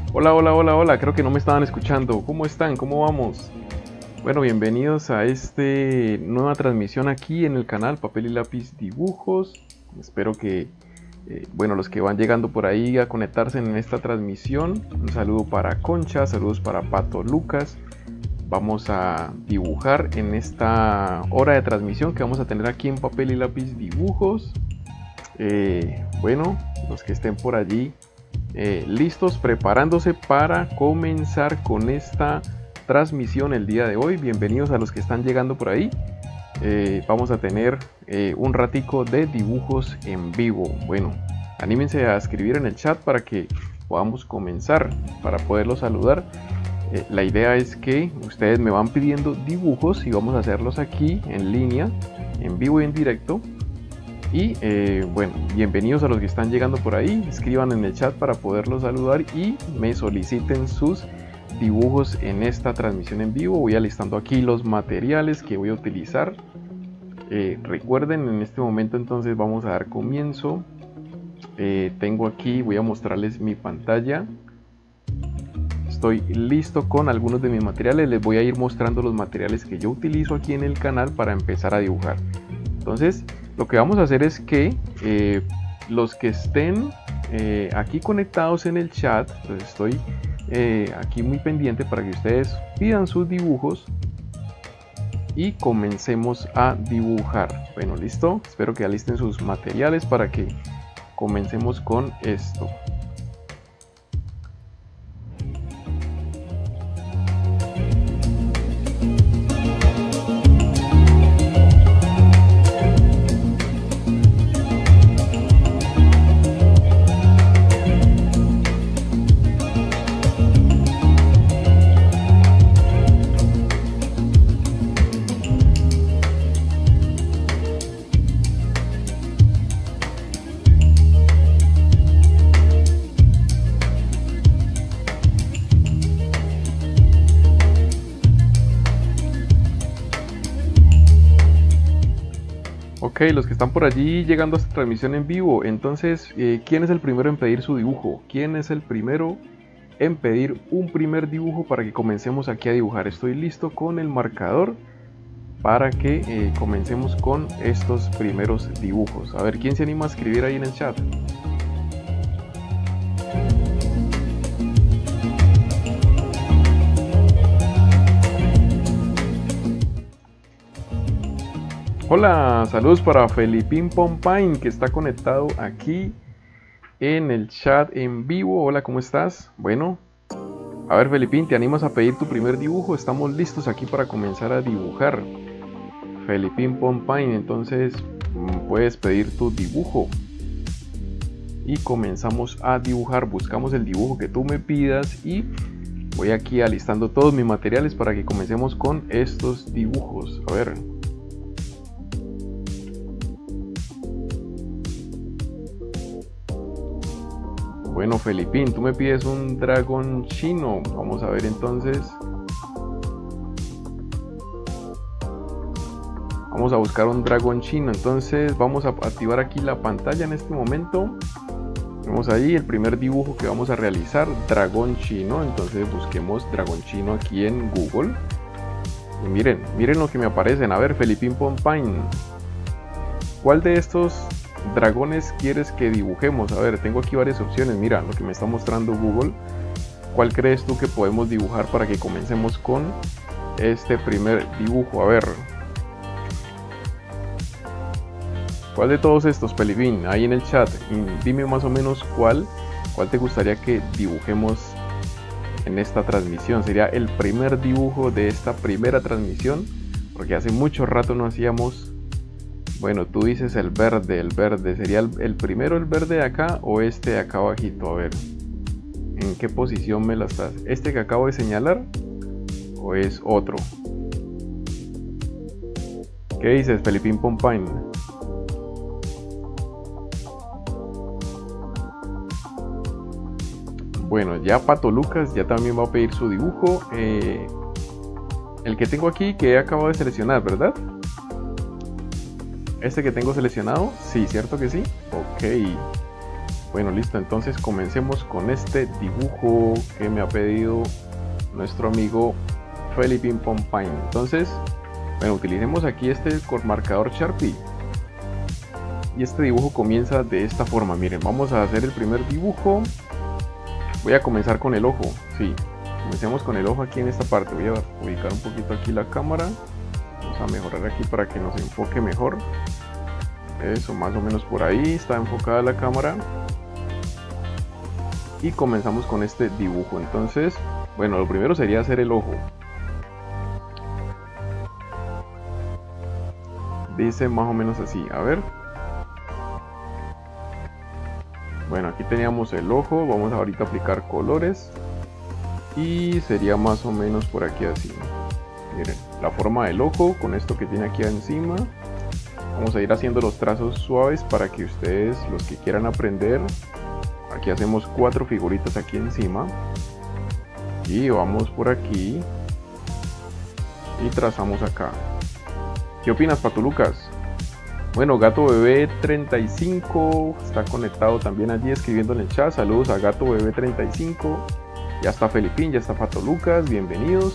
Hola, hola, hola, hola, creo que no me estaban escuchando. ¿Cómo están? ¿Cómo vamos? Bueno, bienvenidos a esta nueva transmisión aquí en el canal Papel y Lápiz Dibujos. Espero que, bueno, los que van llegando por ahí a conectarse en esta transmisión. Un saludo para Concha, saludos para Pato Lucas. Vamos a dibujar en esta hora de transmisión que vamos a tener aquí en Papel y Lápiz Dibujos. Bueno, los que estén por allí listos, preparándose para comenzar con esta transmisión el día de hoy. Bienvenidos a los que están llegando por ahí. Vamos a tener un ratico de dibujos en vivo. Bueno, anímense a escribir en el chat para que podamos comenzar, para poderlos saludar. La idea es que ustedes me van pidiendo dibujos y vamos a hacerlos aquí en línea, en vivo y en directo. Y bueno, bienvenidos a los que están llegando por ahí. Escriban en el chat para poderlos saludar y me soliciten sus dibujos en esta transmisión en vivo. Voy alistando aquí los materiales que voy a utilizar. Recuerden, en este momento entonces vamos a dar comienzo. Tengo aquí, voy a mostrarles mi pantalla. Estoy listo con algunos de mis materiales. Les voy a ir mostrando los materiales que yo utilizo aquí en el canal para empezar a dibujar. Entonces, lo que vamos a hacer es que los que estén aquí conectados en el chat, pues estoy aquí muy pendiente para que ustedes pidan sus dibujos y comencemos a dibujar. Bueno, listo. Espero que alisten sus materiales para que comencemos con esto. Ok, los que están por allí llegando a esta transmisión en vivo, entonces, ¿quién es el primero en pedir su dibujo? ¿Quién es el primero en pedir un primer dibujo para que comencemos aquí a dibujar? Estoy listo con el marcador para que comencemos con estos primeros dibujos. A ver, ¿quién se anima a escribir ahí en el chat? Hola, saludos para Felipín Pompain que está conectado aquí en el chat en vivo. Hola, ¿cómo estás? Bueno, a ver, Felipín, ¿te animas a pedir tu primer dibujo? Estamos listos aquí para comenzar a dibujar. Felipín Pompain, entonces puedes pedir tu dibujo y comenzamos a dibujar. Buscamos el dibujo que tú me pidas y voy aquí alistando todos mis materiales para que comencemos con estos dibujos. A ver. Bueno, Felipín, tú me pides un dragón chino. Vamos a ver entonces. Vamos a buscar un dragón chino. Entonces vamos a activar aquí la pantalla en este momento. Vemos ahí el primer dibujo que vamos a realizar, dragón chino. Entonces busquemos dragón chino aquí en Google. Y miren, miren lo que me aparecen. A ver, Felipín Pompain, ¿cuál de estos dragones quieres que dibujemos? A ver, tengo aquí varias opciones. Mira lo que me está mostrando Google. ¿Cuál crees tú que podemos dibujar para que comencemos con este primer dibujo? A ver, ¿cuál de todos estos, Felipín? Ahí en el chat, dime más o menos cuál te gustaría que dibujemos en esta transmisión. Sería el primer dibujo de esta primera transmisión, porque hace mucho rato no hacíamos. Bueno, tú dices el verde. ¿Sería el primero el verde de acá o este de acá abajito? A ver, ¿en qué posición me la estás? ¿Este que acabo de señalar o es otro? ¿Qué dices, Felipín Pompain? Bueno, ya Pato Lucas ya también va a pedir su dibujo. El que tengo aquí que he acabado de seleccionar, ¿verdad? Este que tengo seleccionado, sí, ¿cierto que sí? Ok. Bueno, listo, entonces comencemos con este dibujo que me ha pedido nuestro amigo Felipín Pompain. Entonces, bueno, utilicemos aquí este marcador Sharpie. Y este dibujo comienza de esta forma. Miren, vamos a hacer el primer dibujo. Voy a comenzar con el ojo. Sí, comencemos con el ojo aquí en esta parte. Voy a ubicar un poquito aquí la cámara. Vamos a mejorar aquí para que nos enfoque mejor. Eso, más o menos por ahí está enfocada la cámara. Y comenzamos con este dibujo. Entonces, bueno, lo primero sería hacer el ojo. Dice más o menos así, a ver. Bueno, aquí teníamos el ojo, vamos a ahorita aplicar colores. Y sería más o menos por aquí así. Miren, la forma del ojo con esto que tiene aquí encima. Vamos a ir haciendo los trazos suaves para que ustedes, los que quieran aprender. Aquí hacemos 4 figuritas aquí encima. Y vamos por aquí. Y trazamos acá. ¿Qué opinas, Pato Lucas? Bueno, Gato Bebé 35 está conectado también allí escribiendo en el chat. Saludos a Gato Bebé 35. Ya está Felipín, ya está Pato Lucas, bienvenidos.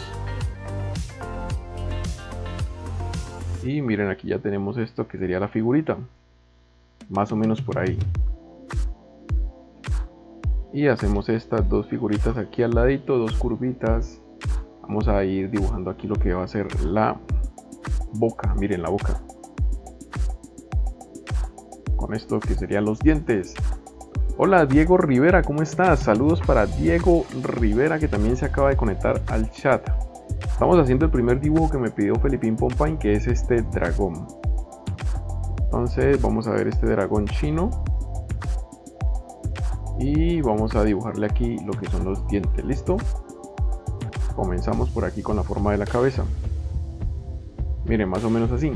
Y miren, aquí ya tenemos esto que sería la figurita. Más o menos por ahí. Y hacemos estas 2 figuritas aquí al ladito, 2 curvitas. Vamos a ir dibujando aquí lo que va a ser la boca. Miren la boca. Con esto que serían los dientes. Hola Diego Rivera, ¿cómo estás? Saludos para Diego Rivera, que también se acaba de conectar al chat. Estamos haciendo el primer dibujo que me pidió Felipín Pompain, que es este dragón. Entonces vamos a ver este dragón chino. Y vamos a dibujarle aquí lo que son los dientes. ¿Listo? Comenzamos por aquí con la forma de la cabeza. Miren, más o menos así.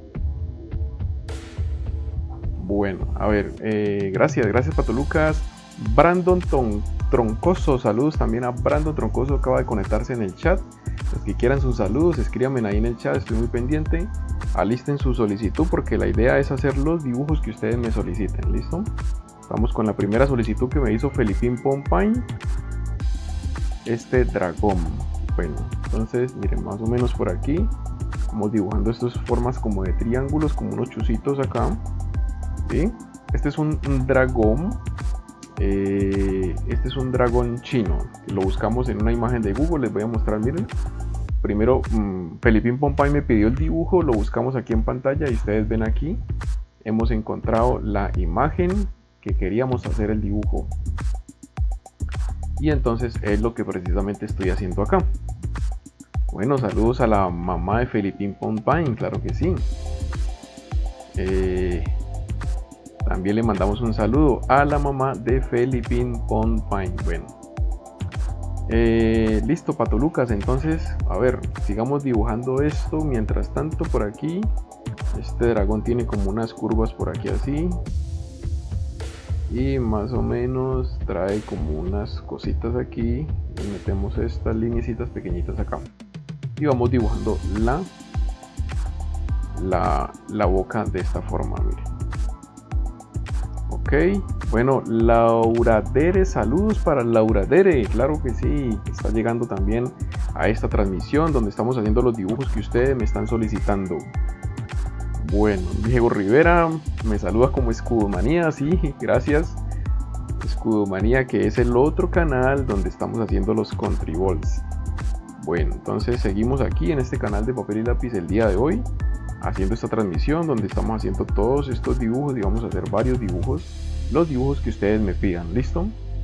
Bueno, a ver, gracias Pato Lucas. Brandon Troncoso, saludos también a Brandon Troncoso, acaba de conectarse en el chat. Los que quieran sus saludos, escríbanme ahí en el chat, estoy muy pendiente. Alisten su solicitud porque la idea es hacer los dibujos que ustedes me soliciten, ¿listo? Vamos con la primera solicitud que me hizo Felipín Pompain. Este dragón. Bueno, entonces miren, más o menos por aquí. Vamos dibujando estas formas como de triángulos, como unos chuzitos acá. ¿Sí? Este es un dragón. Este es un dragón chino. Lo buscamos en una imagen de Google, les voy a mostrar, miren. Primero, Felipín Pompain me pidió el dibujo, lo buscamos aquí en pantalla y ustedes ven aquí. Hemos encontrado la imagen que queríamos hacer el dibujo. Y entonces es lo que precisamente estoy haciendo acá. Bueno, saludos a la mamá de Felipín Pompain, claro que sí. También le mandamos un saludo a la mamá de Felipín Pompain. Bueno, listo, Pato Lucas. Entonces, a ver, sigamos dibujando esto. Mientras tanto, por aquí, este dragón tiene como unas curvas por aquí así. Y más o menos trae como unas cositas aquí. Y metemos estas lineecitas pequeñitas acá. Y vamos dibujando la boca de esta forma, miren. Ok, bueno, Lauradere, saludos para Lauradere, claro que sí, está llegando también a esta transmisión donde estamos haciendo los dibujos que ustedes me están solicitando. Bueno, Diego Rivera me saluda como Escudomanía, sí, gracias. Escudomanía, que es el otro canal donde estamos haciendo los Contribols. Bueno, entonces seguimos aquí en este canal de Papel y Lápiz el día de hoy, haciendo esta transmisión donde estamos haciendo todos estos dibujos y vamos a hacer varios dibujos, los dibujos que ustedes me pidan, ¿listo?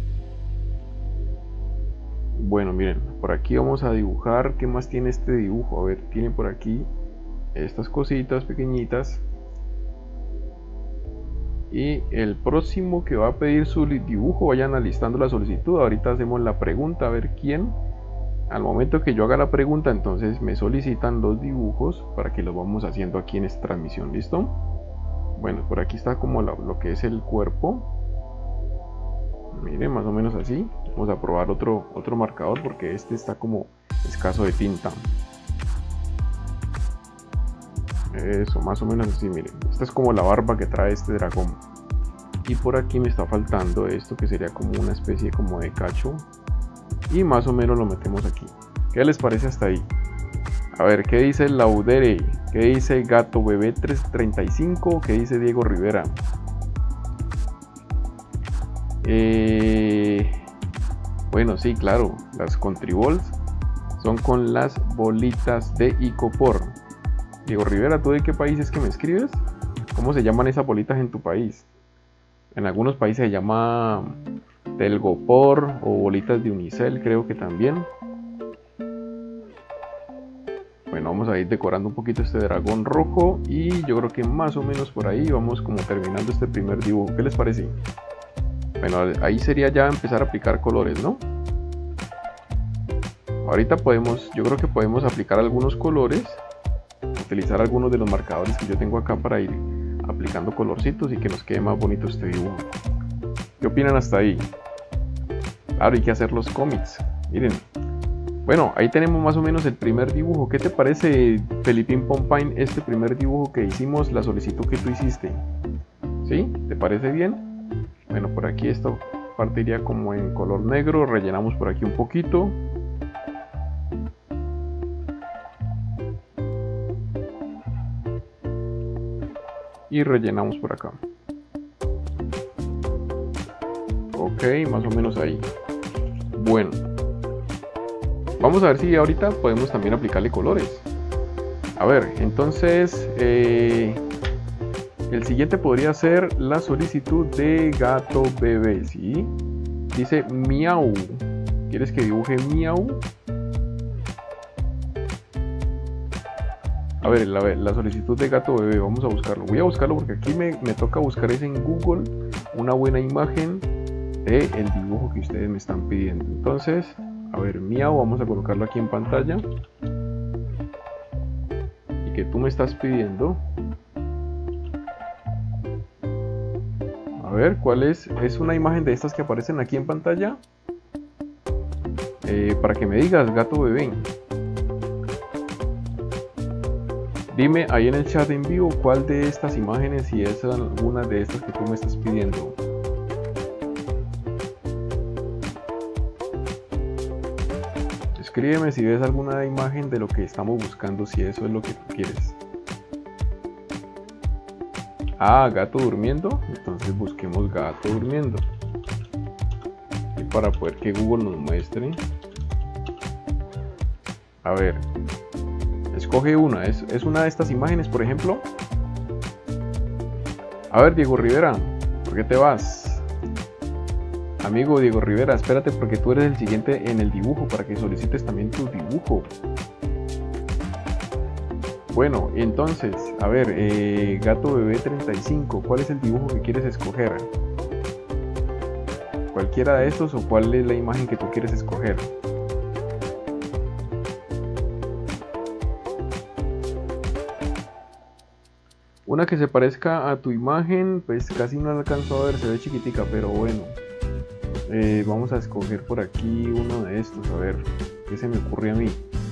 Bueno, miren, por aquí vamos a dibujar. ¿Qué más tiene este dibujo? A ver, tiene por aquí estas cositas pequeñitas. Y el próximo que va a pedir su dibujo, vayan alistando la solicitud. Ahorita hacemos la pregunta, a ver quién. Al momento que yo haga la pregunta, entonces me solicitan los dibujos para que los vamos haciendo aquí en esta transmisión, ¿listo? Bueno, por aquí está como lo que es el cuerpo. Miren, más o menos así. Vamos a probar otro marcador porque este está como escaso de tinta. Eso, más o menos así, miren. Esta es como la barba que trae este dragón. y por aquí me está faltando esto que sería como una especie como de cacho, y más o menos lo metemos aquí. ¿Qué les parece hasta ahí? A ver, ¿qué dice Laudere? ¿Qué dice Gato Bebé 335? ¿Qué dice Diego Rivera? Bueno, sí, claro, las Contribols son con las bolitas de icopor. Diego Rivera, ¿tú de qué país es que me escribes? ¿Cómo se llaman esas bolitas en tu país? En algunos países se llama telgopor o bolitas de unicel, creo que también. Bueno, vamos a ir decorando un poquito este dragón rojo y yo creo que más o menos por ahí vamos como terminando este primer dibujo. ¿Qué les parece? Bueno, ahí sería ya empezar a aplicar colores, ¿no? Ahorita yo creo que podemos aplicar algunos colores, utilizar algunos de los marcadores que yo tengo acá para ir aplicando colorcitos y que nos quede más bonito este dibujo. ¿Qué opinan hasta ahí? Claro, hay que hacer los cómics. Miren. Bueno, ahí tenemos más o menos el primer dibujo. ¿Qué te parece, Felipín Pompain, este primer dibujo que hicimos, la solicitud que tú hiciste? ¿Sí? ¿Te parece bien? Bueno, por aquí esta parte iría como en color negro. Rellenamos por aquí un poquito. Y rellenamos por acá. Ok, más o menos ahí. Bueno. Vamos a ver si ahorita podemos también aplicarle colores. A ver, entonces el siguiente podría ser la solicitud de Gato Bebé, ¿sí? Dice miau. ¿Quieres que dibuje miau? A ver, la solicitud de Gato Bebé, vamos a buscarlo. Voy a buscarlo porque aquí me toca buscar es en Google una buena imagen del dibujo que ustedes me están pidiendo. Entonces, a ver, miau, vamos a colocarlo aquí en pantalla. Y que tú me estás pidiendo. A ver, ¿cuál es? ¿Es una imagen de estas que aparecen aquí en pantalla? Para que me digas, Gato Bebé. Dime ahí en el chat en vivo cuál de estas imágenes, si es alguna de estas que tú me estás pidiendo. Escríbeme si ves alguna imagen de lo que estamos buscando, si eso es lo que tú quieres. Ah, gato durmiendo. Entonces busquemos gato durmiendo. Y para poder que Google nos muestre. A ver. Escoge una. ¿Es una de estas imágenes, por ejemplo? A ver, Diego Rivera. ¿Por qué te vas? Amigo Diego Rivera, espérate porque tú eres el siguiente en el dibujo para que solicites también tu dibujo. Bueno, entonces, a ver, Gato Bebé 35, ¿cuál es el dibujo que quieres escoger? ¿Cualquiera de estos o cuál es la imagen que tú quieres escoger? Una que se parezca a tu imagen, pues casi no la alcanzo a ver, se ve chiquitica, pero bueno. Vamos a escoger por aquí uno de estos, a ver, ¿qué se me ocurre a mí?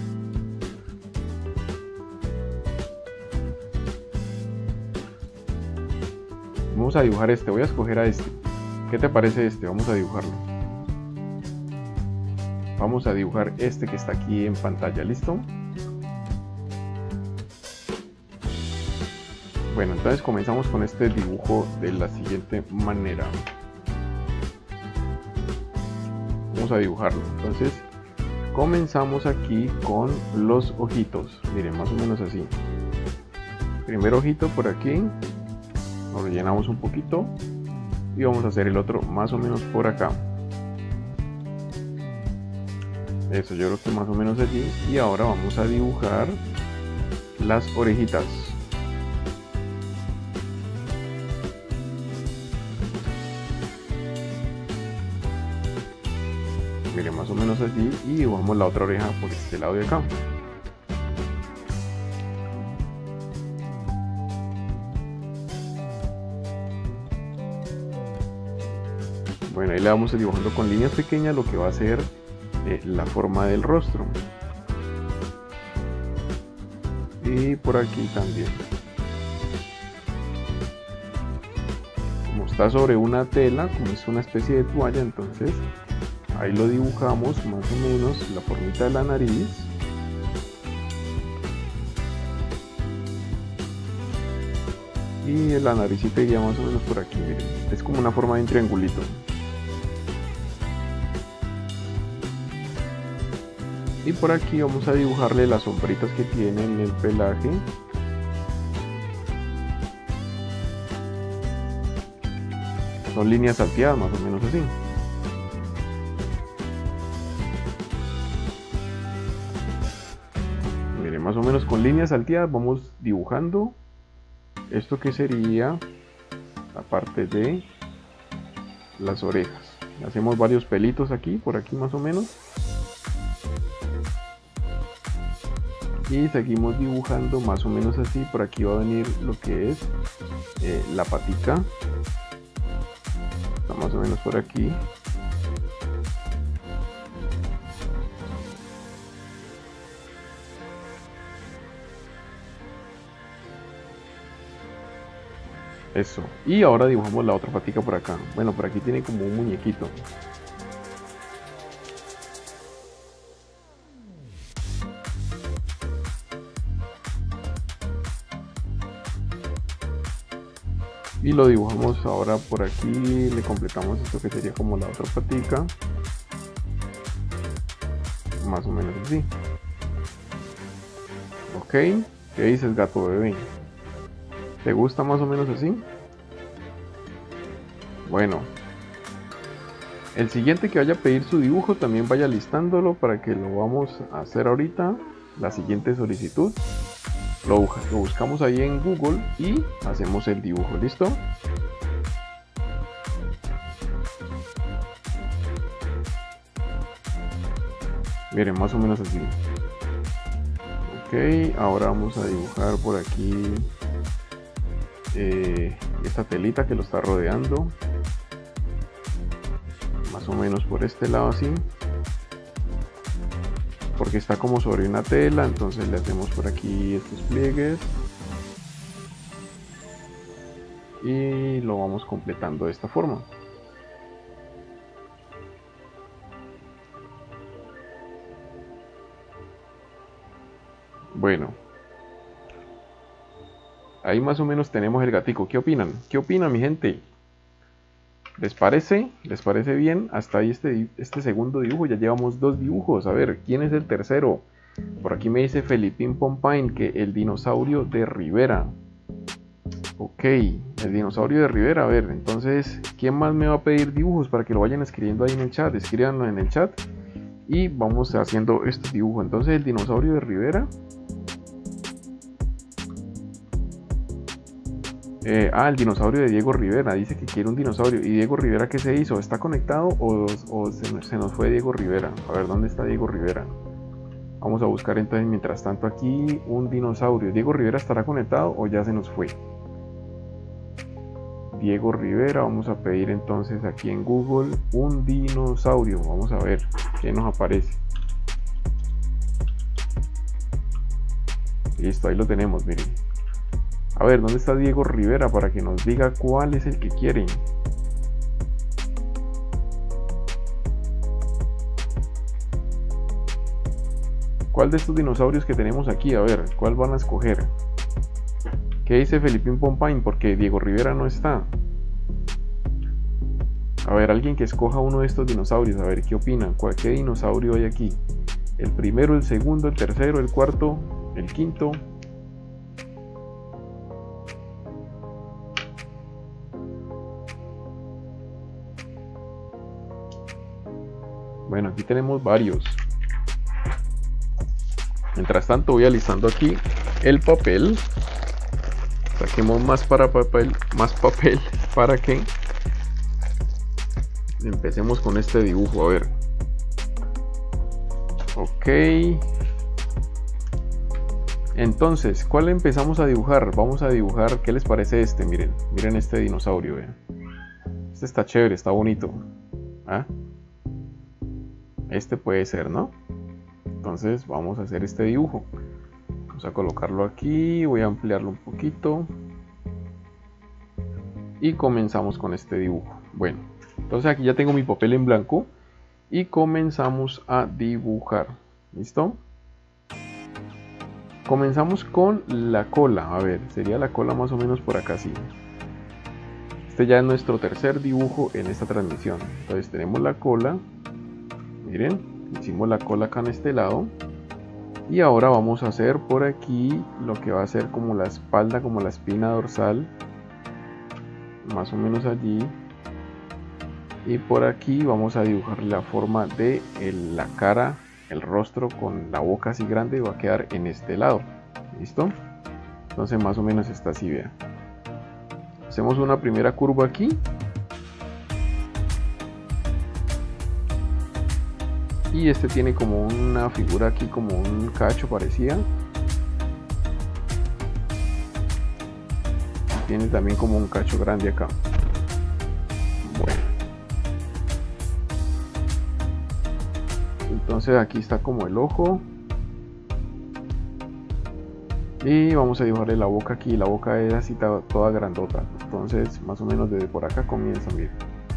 Vamos a dibujar este, voy a escoger a este. ¿Qué te parece este? Vamos a dibujarlo. Vamos a dibujar este que está aquí en pantalla, ¿listo? Bueno, entonces comenzamos con este dibujo de la siguiente manera. Vamos a dibujarlo. Entonces comenzamos aquí con los ojitos. Miren, más o menos así. Primer ojito por aquí. Lo rellenamos un poquito. Y vamos a hacer el otro más o menos por acá. Eso, yo creo que más o menos allí. Y ahora vamos a dibujar las orejitas. Miren, más o menos allí, y dibujamos la otra oreja por este lado de acá. Bueno, ahí le vamos dibujando con líneas pequeñas lo que va a ser la forma del rostro. Y por aquí también. Como está sobre una tela, como es una especie de toalla, entonces ahí lo dibujamos más o menos la formita de la nariz. Y la naricita iría más o menos por aquí, miren, es como una forma de un triangulito. Y por aquí vamos a dibujarle las sombritas que tiene en el pelaje. Son líneas salteadas, más o menos así. Miren, más o menos con líneas salteadas vamos dibujando esto que sería la parte de las orejas. Hacemos varios pelitos aquí, por aquí más o menos. Y seguimos dibujando más o menos así. Por aquí va a venir lo que es la patica. Está más o menos por aquí. Eso. Y ahora dibujamos la otra patica por acá. Bueno, por aquí tiene como un muñequito. Y lo dibujamos ahora por aquí, le completamos esto que sería como la otra patica. Más o menos así. Ok, ¿qué dices, gato bebé? ¿Te gusta más o menos así? Bueno, el siguiente que vaya a pedir su dibujo también vaya listándolo para que lo vamos a hacer ahorita. La siguiente solicitud. Lo buscamos ahí en Google y hacemos el dibujo, ¿listo? Miren, más o menos así. Ok, ahora vamos a dibujar por aquí esta telita que lo está rodeando. Más o menos por este lado así. Porque está como sobre una tela, entonces le hacemos por aquí estos pliegues y lo vamos completando de esta forma. Bueno, ahí más o menos tenemos el gatico. ¿Qué opinan? ¿Qué opinan, mi gente? ¿Les parece? ¿Les parece bien? Hasta ahí este segundo dibujo. Ya llevamos 2 dibujos. A ver, ¿quién es el tercero? Por aquí me dice Felipín Pompain que el dinosaurio de Rivera. Ok, el dinosaurio de Rivera. A ver, entonces, ¿quién más me va a pedir dibujos para que lo vayan escribiendo ahí en el chat? Escríbanlo en el chat y vamos haciendo este dibujo. Entonces, el dinosaurio de Rivera. El dinosaurio de Diego Rivera. Dice que quiere un dinosaurio. ¿Y Diego Rivera qué se hizo? ¿Está conectado o se nos fue Diego Rivera? A ver, ¿dónde está Diego Rivera? Vamos a buscar entonces mientras tanto aquí un dinosaurio. ¿Diego Rivera estará conectado o ya se nos fue? Diego Rivera. Vamos a pedir entonces aquí en Google un dinosaurio. Vamos a ver qué nos aparece. Listo, ahí lo tenemos, miren. A ver, ¿dónde está Diego Rivera? Para que nos diga cuál es el que quieren. ¿Cuál de estos dinosaurios que tenemos aquí? A ver, ¿cuál van a escoger? ¿Qué dice Felipín Pompain? Porque Diego Rivera no está. A ver, alguien que escoja uno de estos dinosaurios. A ver, ¿qué opinan? ¿Qué dinosaurio hay aquí? ¿El primero, el segundo, el tercero, el cuarto, el quinto? Bueno, aquí tenemos varios. Mientras tanto voy alistando aquí el papel. Saquemos más papel para que empecemos con este dibujo. A ver. Ok. Entonces, ¿cuál empezamos a dibujar? Vamos a dibujar, ¿qué les parece este? Miren este dinosaurio, vean. Este está chévere, está bonito. ¿Ah? Este puede ser, ¿no? Entonces vamos a hacer este dibujo. Vamos a colocarlo aquí, voy a ampliarlo un poquito. y comenzamos con este dibujo. Bueno, entonces aquí ya tengo mi papel en blanco y comenzamos a dibujar. ¿Listo? Comenzamos con la cola. A ver, sería la cola más o menos por acá, sí. Este ya es nuestro tercer dibujo en esta transmisión. Entonces tenemos la cola. Miren, hicimos la cola acá en este lado. Y ahora vamos a hacer por aquí lo que va a ser como la espalda, como la espina dorsal. Más o menos allí. Y por aquí vamos a dibujar la forma de la cara, el rostro con la boca así grande. Va a quedar en este lado. ¿Listo? Entonces más o menos está así, vean. Hacemos una primera curva aquí. Y este tiene como una figura aquí, como un cacho parecía. Tiene también como un cacho grande acá. Bueno. Entonces aquí está como el ojo. Y vamos a dibujarle la boca aquí. La boca es así toda grandota. Entonces más o menos desde por acá comienza, miren.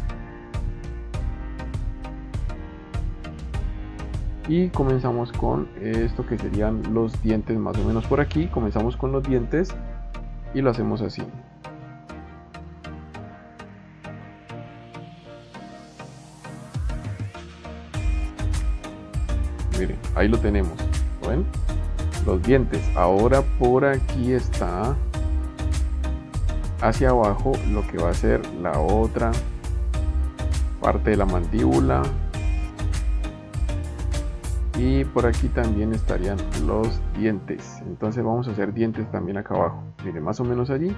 Y comenzamos con esto que serían los dientes, más o menos por aquí. Comenzamos con los dientes y lo hacemos así. Miren, ahí lo tenemos. ¿Lo ven? Los dientes. Ahora por aquí está hacia abajo lo que va a ser la otra parte de la mandíbula. Y por aquí también estarían los dientes. Entonces vamos a hacer dientes también acá abajo. Miren, más o menos allí.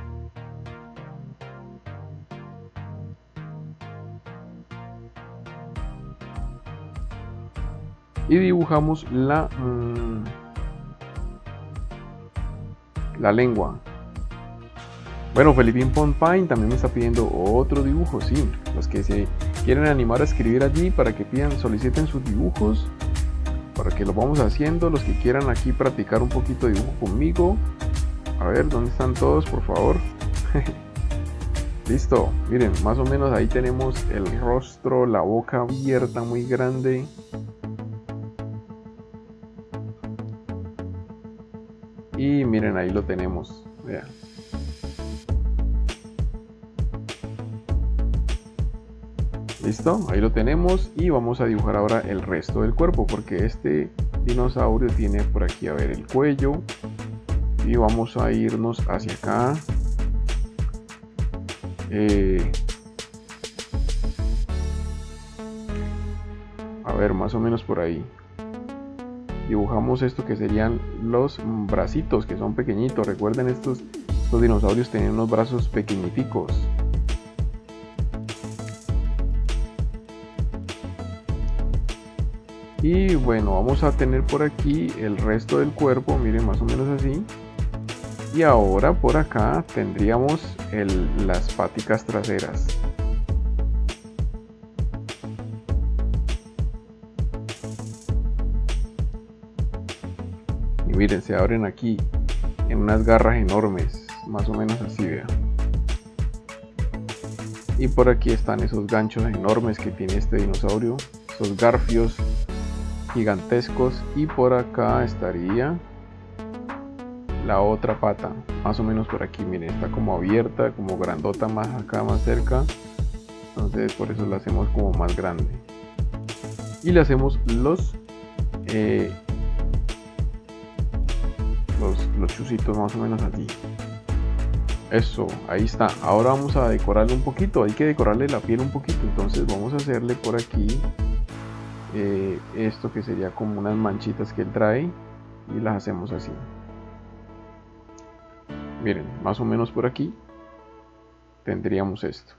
Y dibujamos la lengua. Bueno, Felipín Pompain también me está pidiendo otro dibujo. Sí, los que se quieren animar a escribir allí para que soliciten sus dibujos, para que lo vamos haciendo. Los que quieran aquí practicar un poquito de dibujo conmigo. A ver, ¿dónde están todos, por favor? Listo, miren, más o menos ahí tenemos el rostro, la boca abierta muy grande. Y miren, ahí lo tenemos. Vean. Listo, ahí lo tenemos. Y vamos a dibujar ahora el resto del cuerpo, porque este dinosaurio tiene por aquí, a ver, el cuello. Y vamos a irnos hacia acá. A ver, más o menos por ahí. Dibujamos esto que serían los bracitos, que son pequeñitos. Recuerden, estos dinosaurios tenían unos brazos pequeñiticos. Y bueno, vamos a tener por aquí el resto del cuerpo, miren, más o menos así. Y ahora por acá tendríamos las paticas traseras. Y miren, se abren aquí en unas garras enormes, más o menos así, vean. Y por aquí están esos ganchos enormes que tiene este dinosaurio, esos garfios gigantescos. Y por acá estaría la otra pata, más o menos por aquí, miren, está como abierta, como grandota, más acá, más cerca. Entonces por eso la hacemos como más grande. Y le hacemos los chuzitos más o menos allí. Eso, ahí está. Ahora vamos a decorarle un poquito, hay que decorarle la piel un poquito. Entonces vamos a hacerle por aquí esto que sería como unas manchitas que él trae, y las hacemos así. Miren, más o menos por aquí tendríamos esto.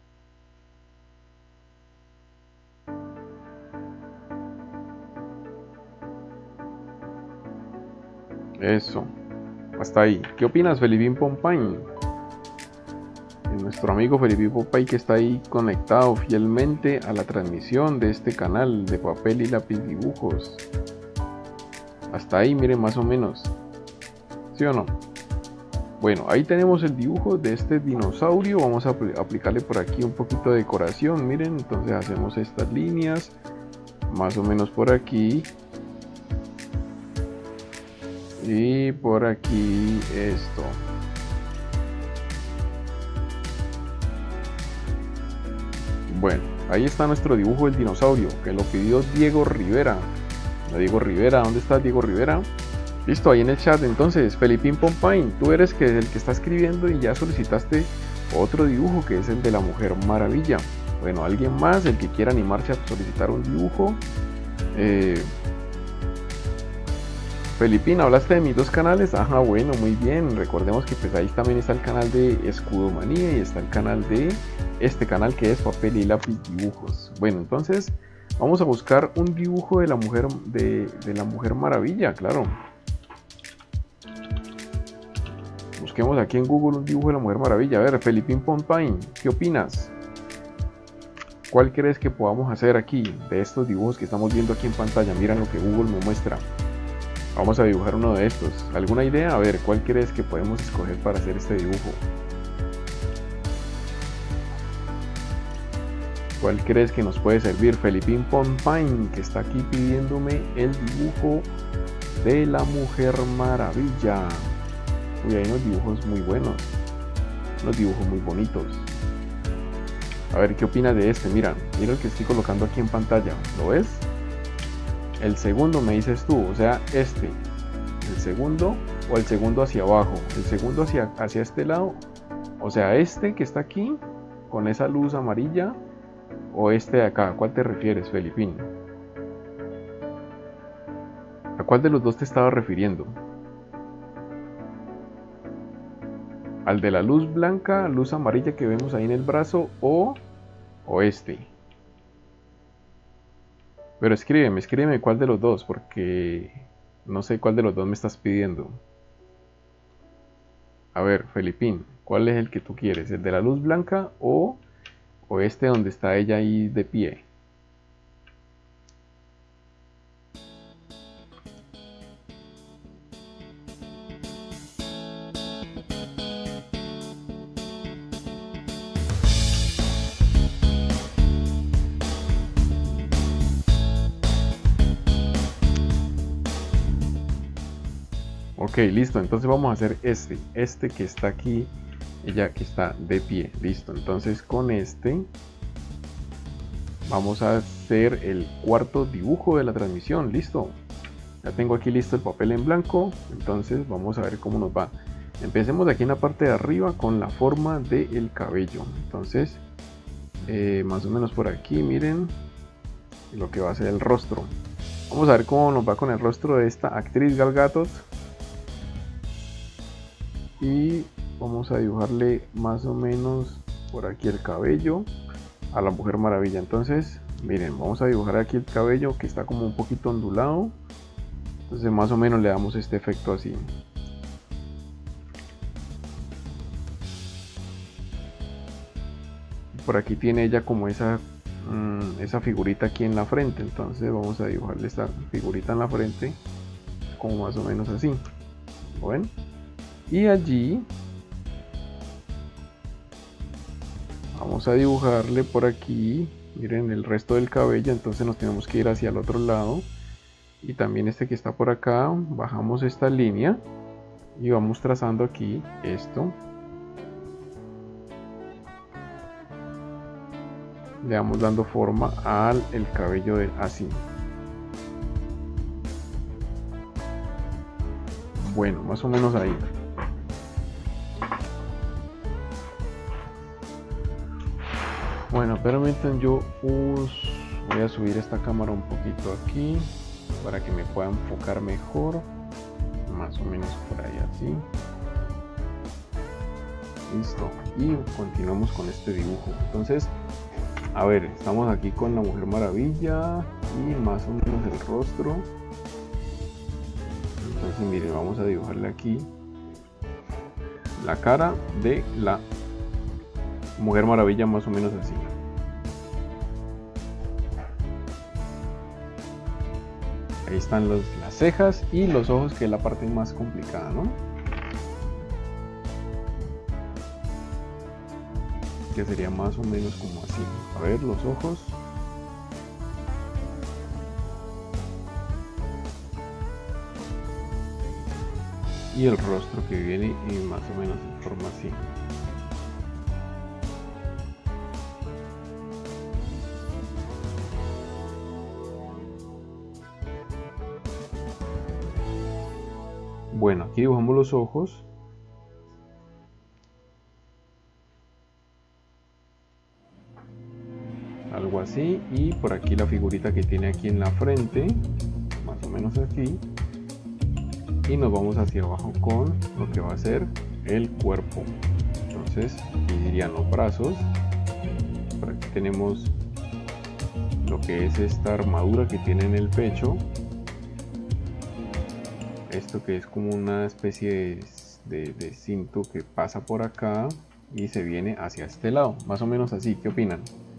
Eso, hasta ahí. ¿Qué opinas, Felipín Pompain? Nuestro amigo Felipín Pompain, que está ahí conectado fielmente a la transmisión de este canal de Papel y Lápiz Dibujos. Hasta ahí, miren, más o menos. ¿Sí o no? Bueno, ahí tenemos el dibujo de este dinosaurio. Vamos a aplicarle por aquí un poquito de decoración. Miren, entonces hacemos estas líneas más o menos por aquí y por aquí esto. Bueno, ahí está nuestro dibujo del dinosaurio, que lo pidió Diego Rivera. Diego Rivera, ¿dónde está Diego Rivera? Listo, ahí en el chat. Entonces, Felipín Pompain, tú eres el que está escribiendo y ya solicitaste otro dibujo, que es el de la Mujer Maravilla. Bueno, alguien más, el que quiera animarse a solicitar un dibujo. Felipín, hablaste de mis dos canales. Ajá, bueno, muy bien. Recordemos que pues ahí también está el canal de Escudomanía y está el canal de este canal, que es Papel y Lápiz Dibujos. Bueno, entonces vamos a buscar un dibujo de la mujer de la Mujer Maravilla, claro. Busquemos aquí en Google un dibujo de la Mujer Maravilla. A ver, Felipín Pompain, ¿qué opinas? ¿Cuál crees que podamos hacer aquí de estos dibujos que estamos viendo aquí en pantalla? Mira lo que Google me muestra. Vamos a dibujar uno de estos. ¿Alguna idea? A ver, ¿cuál crees que podemos escoger para hacer este dibujo? ¿Cuál crees que nos puede servir? Felipín Pompain, que está aquí pidiéndome el dibujo de la Mujer Maravilla. Uy, hay unos dibujos muy buenos, unos dibujos muy bonitos. A ver, ¿qué opinas de este? Mira el que estoy colocando aquí en pantalla. ¿Lo ves? El segundo me dices tú, o sea, este. El segundo o el segundo hacia abajo. El segundo hacia este lado. O sea, este que está aquí, con esa luz amarilla. O este de acá. ¿A cuál te refieres, Felipín? ¿A cuál de los dos te estaba refiriendo? ¿Al de la luz blanca, luz amarilla que vemos ahí en el brazo, o este? Pero escríbeme cuál de los dos, porque no sé cuál de los dos me estás pidiendo. A ver, Felipín, ¿cuál es el que tú quieres? ¿El de la luz blanca o este donde está ella ahí de pie? Ok, listo, entonces vamos a hacer este que está aquí, ella que está de pie. Listo, entonces con este vamos a hacer el cuarto dibujo de la transmisión. Listo, ya tengo aquí listo el papel en blanco, entonces vamos a ver cómo nos va. Empecemos aquí en la parte de arriba con la forma del cabello. Entonces más o menos por aquí, miren lo que va a ser el rostro. Vamos a ver cómo nos va con el rostro de esta actriz Gal Gadot. Y vamos a dibujarle más o menos por aquí el cabello a la Mujer Maravilla. Entonces, miren, vamos a dibujar aquí el cabello que está como un poquito ondulado. Entonces más o menos le damos este efecto así. Por aquí tiene ella como esa figurita aquí en la frente. Entonces vamos a dibujarle esta figurita en la frente como más o menos así. ¿Lo ven? Y allí vamos a dibujarle por aquí, miren, el resto del cabello. Entonces nos tenemos que ir hacia el otro lado. Y también este que está por acá, bajamos esta línea y vamos trazando aquí esto. Le vamos dando forma al cabello así. Bueno, más o menos ahí. Bueno, permítanme, yo voy a subir esta cámara un poquito aquí para que me pueda enfocar mejor, más o menos por ahí así. Listo, y continuamos con este dibujo. Entonces, a ver, estamos aquí con la Mujer Maravilla y más o menos el rostro. Entonces, miren, vamos a dibujarle aquí la cara de la Mujer Maravilla, más o menos así. Ahí están las cejas y los ojos, que es la parte más complicada, ¿no? que sería más o menos como así. A ver, los ojos. Y el rostro que viene y más o menos en forma así. Bueno, aquí dibujamos los ojos. Algo así. Y por aquí la figurita que tiene aquí en la frente. Más o menos aquí. Y nos vamos hacia abajo con lo que va a ser el cuerpo. Entonces aquí irían los brazos. Por aquí tenemos lo que es esta armadura que tiene en el pecho. Esto que es como una especie de cinto que pasa por acá y se viene hacia este lado, más o menos así. ¿Qué opinan?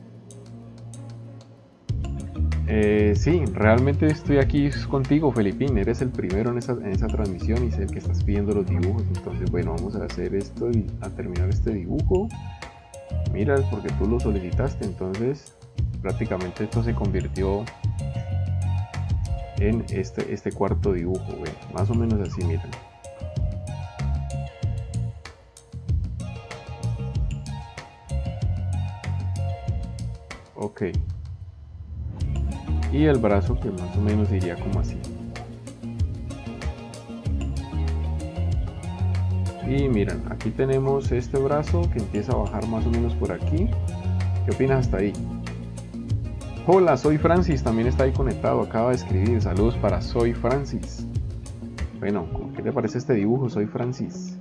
Sí, realmente estoy aquí contigo, Felipín. Eres el primero en esa transmisión y es el que estás pidiendo los dibujos. Entonces, bueno, vamos a hacer esto y a terminar este dibujo. Mira, porque tú lo solicitaste, entonces prácticamente esto se convirtió en este cuarto dibujo. Bueno, más o menos así, miren. Ok. Y el brazo que más o menos iría como así. Y miren, aquí tenemos este brazo que empieza a bajar más o menos por aquí. ¿Qué opinas hasta ahí? Hola, soy Francis, también está ahí conectado, acaba de escribir. Saludos para Soy Francis. Bueno, ¿qué te parece este dibujo? Soy Francis.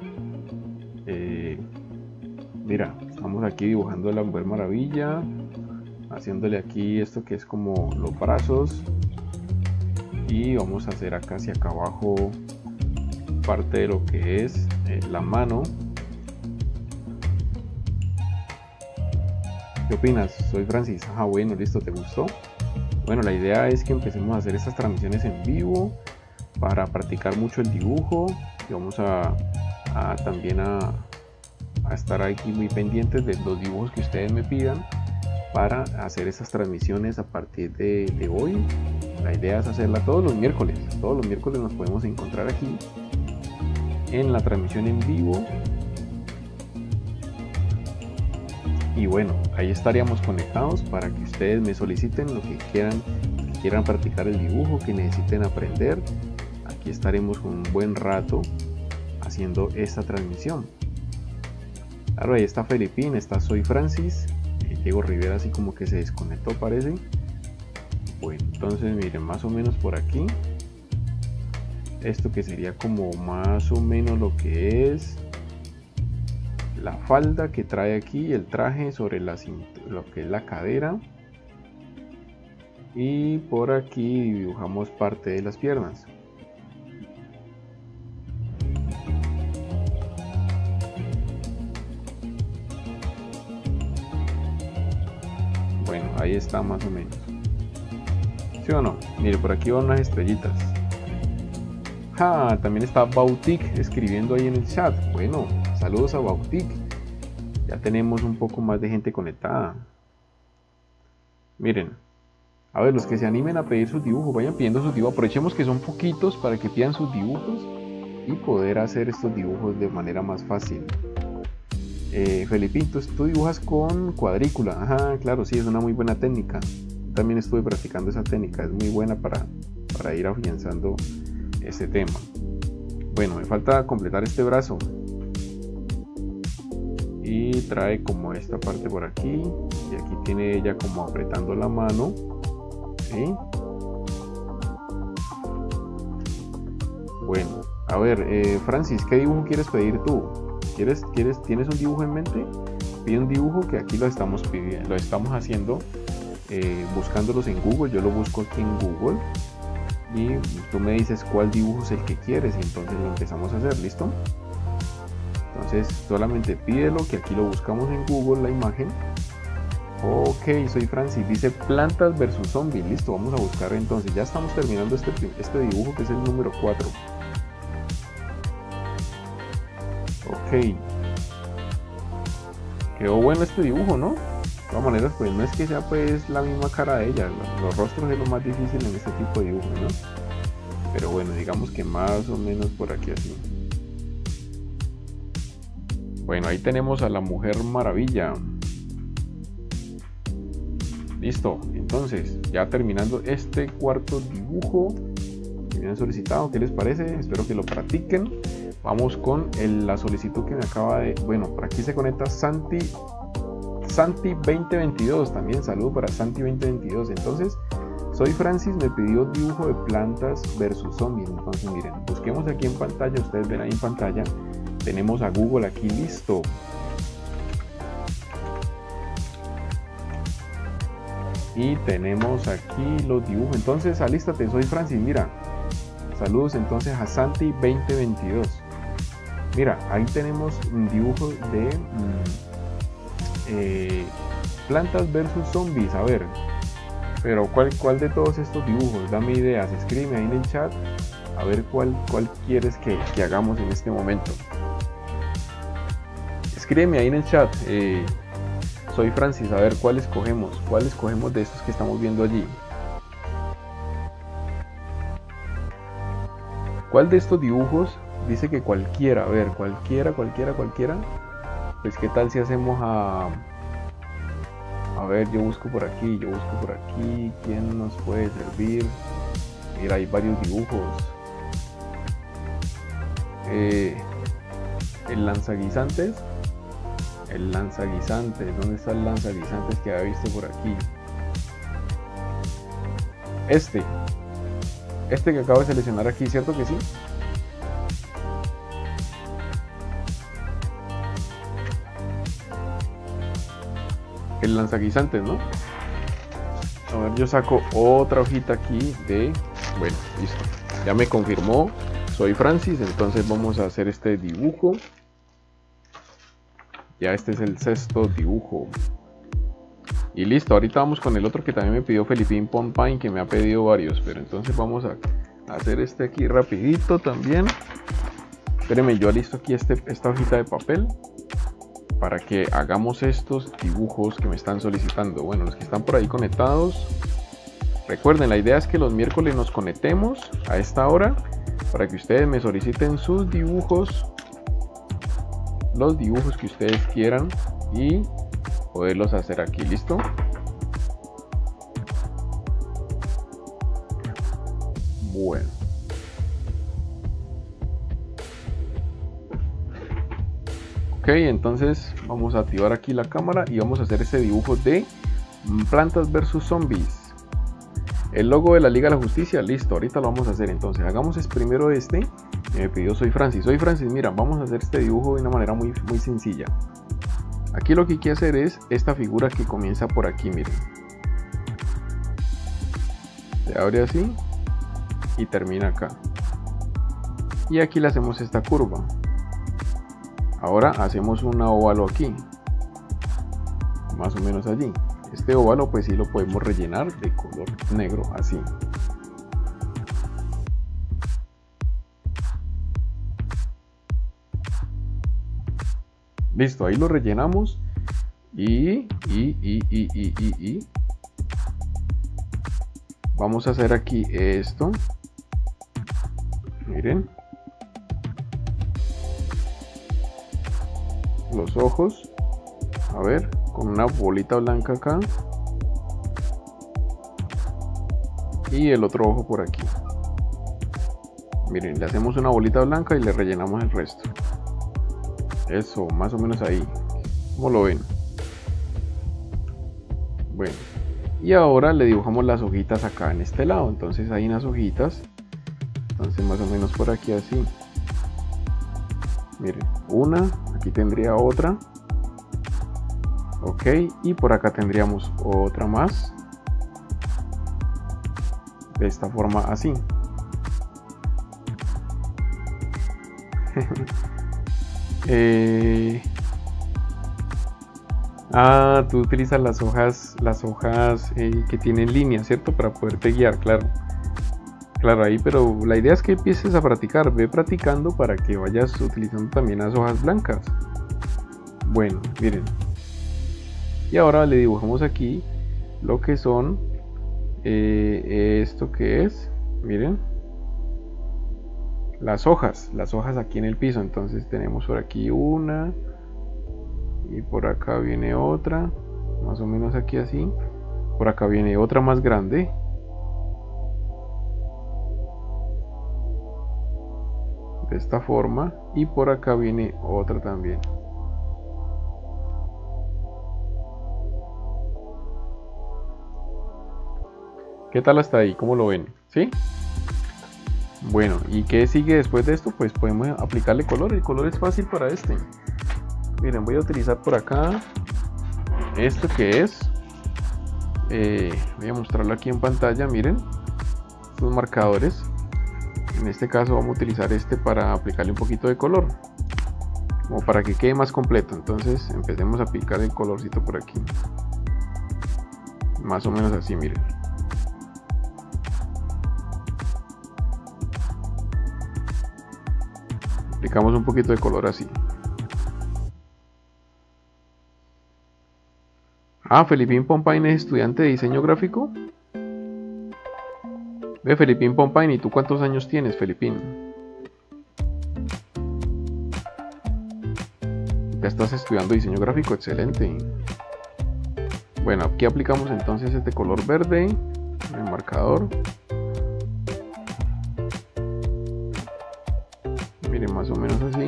Mira, estamos aquí dibujando la Mujer Maravilla, haciéndole aquí esto que es como los brazos, y vamos a hacer acá hacia acá abajo parte de lo que es la mano. ¿Qué opinas? Soy Francis. Ajá, bueno, listo, ¿te gustó? Bueno, la idea es que empecemos a hacer estas transmisiones en vivo para practicar mucho el dibujo, y vamos también a estar aquí muy pendientes de los dibujos que ustedes me pidan para hacer estas transmisiones a partir de hoy. La idea es hacerla todos los miércoles. Todos los miércoles nos podemos encontrar aquí en la transmisión en vivo. Y bueno, ahí estaríamos conectados para que ustedes me soliciten lo que quieran practicar el dibujo, que necesiten aprender. Aquí estaremos con un buen rato haciendo esta transmisión. Claro, ahí está Felipín, está Soy Francis. Diego Rivera así como que se desconectó, parece. Bueno, entonces miren, más o menos por aquí. Esto que sería como más o menos lo que es la falda que trae aquí, el traje sobre lo que es la cadera. Y por aquí dibujamos parte de las piernas. Bueno, ahí está más o menos. ¿Sí o no? Mire, por aquí van unas estrellitas. También está Bautic escribiendo ahí en el chat. Bueno, saludos a Bautic. Ya tenemos un poco más de gente conectada. Miren, a ver, los que se animen a pedir sus dibujos, vayan pidiendo sus dibujos. Aprovechemos que son poquitos para que pidan sus dibujos y poder hacer estos dibujos de manera más fácil. Felipín, tú dibujas con cuadrícula. Ajá, claro, sí, es una muy buena técnica. También estuve practicando esa técnica, es muy buena para ir afianzando este tema. Bueno, me falta completar este brazo. Y trae como esta parte por aquí. Y aquí tiene ella como apretando la mano. ¿Sí? Bueno, a ver, Francis, ¿qué dibujo quieres pedir tú? ¿Tienes un dibujo en mente? Pide un dibujo, que aquí lo estamos pidiendo, lo estamos haciendo, buscándolos en Google. Yo lo busco aquí en Google y tú me dices cuál dibujo es el que quieres y entonces lo empezamos a hacer. ¿Listo? Entonces solamente pídelo, que aquí lo buscamos en Google la imagen. Ok, soy Francis, dice plantas versus zombies. Listo, vamos a buscar entonces. Ya estamos terminando este dibujo, que es el número 4. Ok. Quedó bueno este dibujo, ¿no? De todas maneras, pues no es que sea pues la misma cara de ella, los rostros es lo más difícil en este tipo de dibujo, ¿no? Pero bueno, digamos que más o menos por aquí así. Bueno, ahí tenemos a la Mujer Maravilla. Listo, entonces ya terminando este cuarto dibujo que me han solicitado, ¿qué les parece? Espero que lo practiquen. Vamos con la solicitud que me acaba de... Bueno, por aquí se conecta Santi 2022, también saludo para Santi 2022. Entonces, Soy Francis me pidió dibujo de plantas versus zombies. Entonces miren, busquemos aquí en pantalla, ustedes ven ahí en pantalla, tenemos a Google aquí listo. Y tenemos aquí los dibujos. Entonces alístate, Soy Francis, mira. Saludos entonces a Santi 2022. Mira, ahí tenemos un dibujo de plantas versus zombies. A ver, pero ¿cuál de todos estos dibujos? Dame ideas, escríbeme ahí en el chat. A ver cuál quieres que hagamos en este momento. Escríbeme ahí en el chat. Soy Francis, a ver cuál escogemos de estos que estamos viendo allí. ¿Cuál de estos dibujos dice que cualquiera? A ver, cualquiera. Pues qué tal si hacemos a ver, yo busco por aquí, ¿quién nos puede servir? Mira, hay varios dibujos. El lanzaguisantes. ¿Dónde está el lanzaguisantes que había visto por aquí? Este que acabo de seleccionar aquí, ¿cierto que sí? El lanzaguisantes, ¿no? A ver, yo saco otra hojita aquí de... Bueno, listo. Ya me confirmó. Soy Francis, entonces vamos a hacer este dibujo. Ya este es el sexto dibujo. Y listo, ahorita vamos con el otro que también me pidió Felipín Pompine, que me ha pedido varios. Pero entonces vamos a hacer este aquí rapidito también. Espérenme, yo listo aquí esta hojita de papel para que hagamos estos dibujos que me están solicitando. Bueno, los que están por ahí conectados, recuerden, la idea es que los miércoles nos conectemos a esta hora para que ustedes me soliciten sus dibujos, los dibujos que ustedes quieran, y poderlos hacer aquí. ¿Listo? Bueno, ok, entonces vamos a activar aquí la cámara y vamos a hacer este dibujo de plantas versus zombies. El logo de la Liga de la Justicia, listo, ahorita lo vamos a hacer. Entonces hagamos primero este que me pidió Soy Francis. Mira, vamos a hacer este dibujo de una manera muy sencilla. Aquí lo que hay que hacer es esta figura que comienza por aquí, miren. Se abre así y termina acá. Y aquí le hacemos esta curva. Ahora hacemos un óvalo aquí, más o menos allí. Este óvalo pues sí lo podemos rellenar de color negro, así. Listo, ahí lo rellenamos y vamos a hacer aquí esto. Miren, los ojos, a ver, con una bolita blanca acá y el otro ojo por aquí. Miren, le hacemos una bolita blanca y le rellenamos el resto. Eso, más o menos ahí. ¿Cómo lo ven? Bueno, y ahora le dibujamos las hojitas acá en este lado. Entonces hay unas hojitas, entonces más o menos por aquí así. Miren, una, aquí tendría otra. Ok, y por acá tendríamos otra más. De esta forma así. Tú utilizas las hojas que tienen líneas, ¿cierto? Para poderte guiar, claro. Claro, ahí, pero la idea es que empieces a practicar, ve practicando para que vayas utilizando también las hojas blancas. Bueno, miren, Y ahora le dibujamos aquí lo que son esto que es, miren, las hojas aquí en el piso. Entonces tenemos por aquí una y por acá viene otra, más o menos aquí así. Por acá viene otra más grande, de esta forma, y por acá viene otra también. ¿Qué tal hasta ahí? ¿Cómo lo ven? ¿Sí? Bueno, ¿y qué sigue después de esto? Pues podemos aplicarle color. El color es fácil para este. Miren, voy a utilizar por acá esto que es, voy a mostrarlo aquí en pantalla. Miren, estos marcadores. En este caso vamos a utilizar este para aplicarle un poquito de color, como para que quede más completo. Entonces empecemos a aplicar el colorcito por aquí, más o menos así, miren. Aplicamos un poquito de color así. Ah, Felipín Pompain es estudiante de diseño gráfico. Ve, Felipín Pompain, ¿y tú cuántos años tienes, Felipín? Ya estás estudiando diseño gráfico, excelente. Bueno, aquí aplicamos entonces este color verde en el marcador. Miren, más o menos así.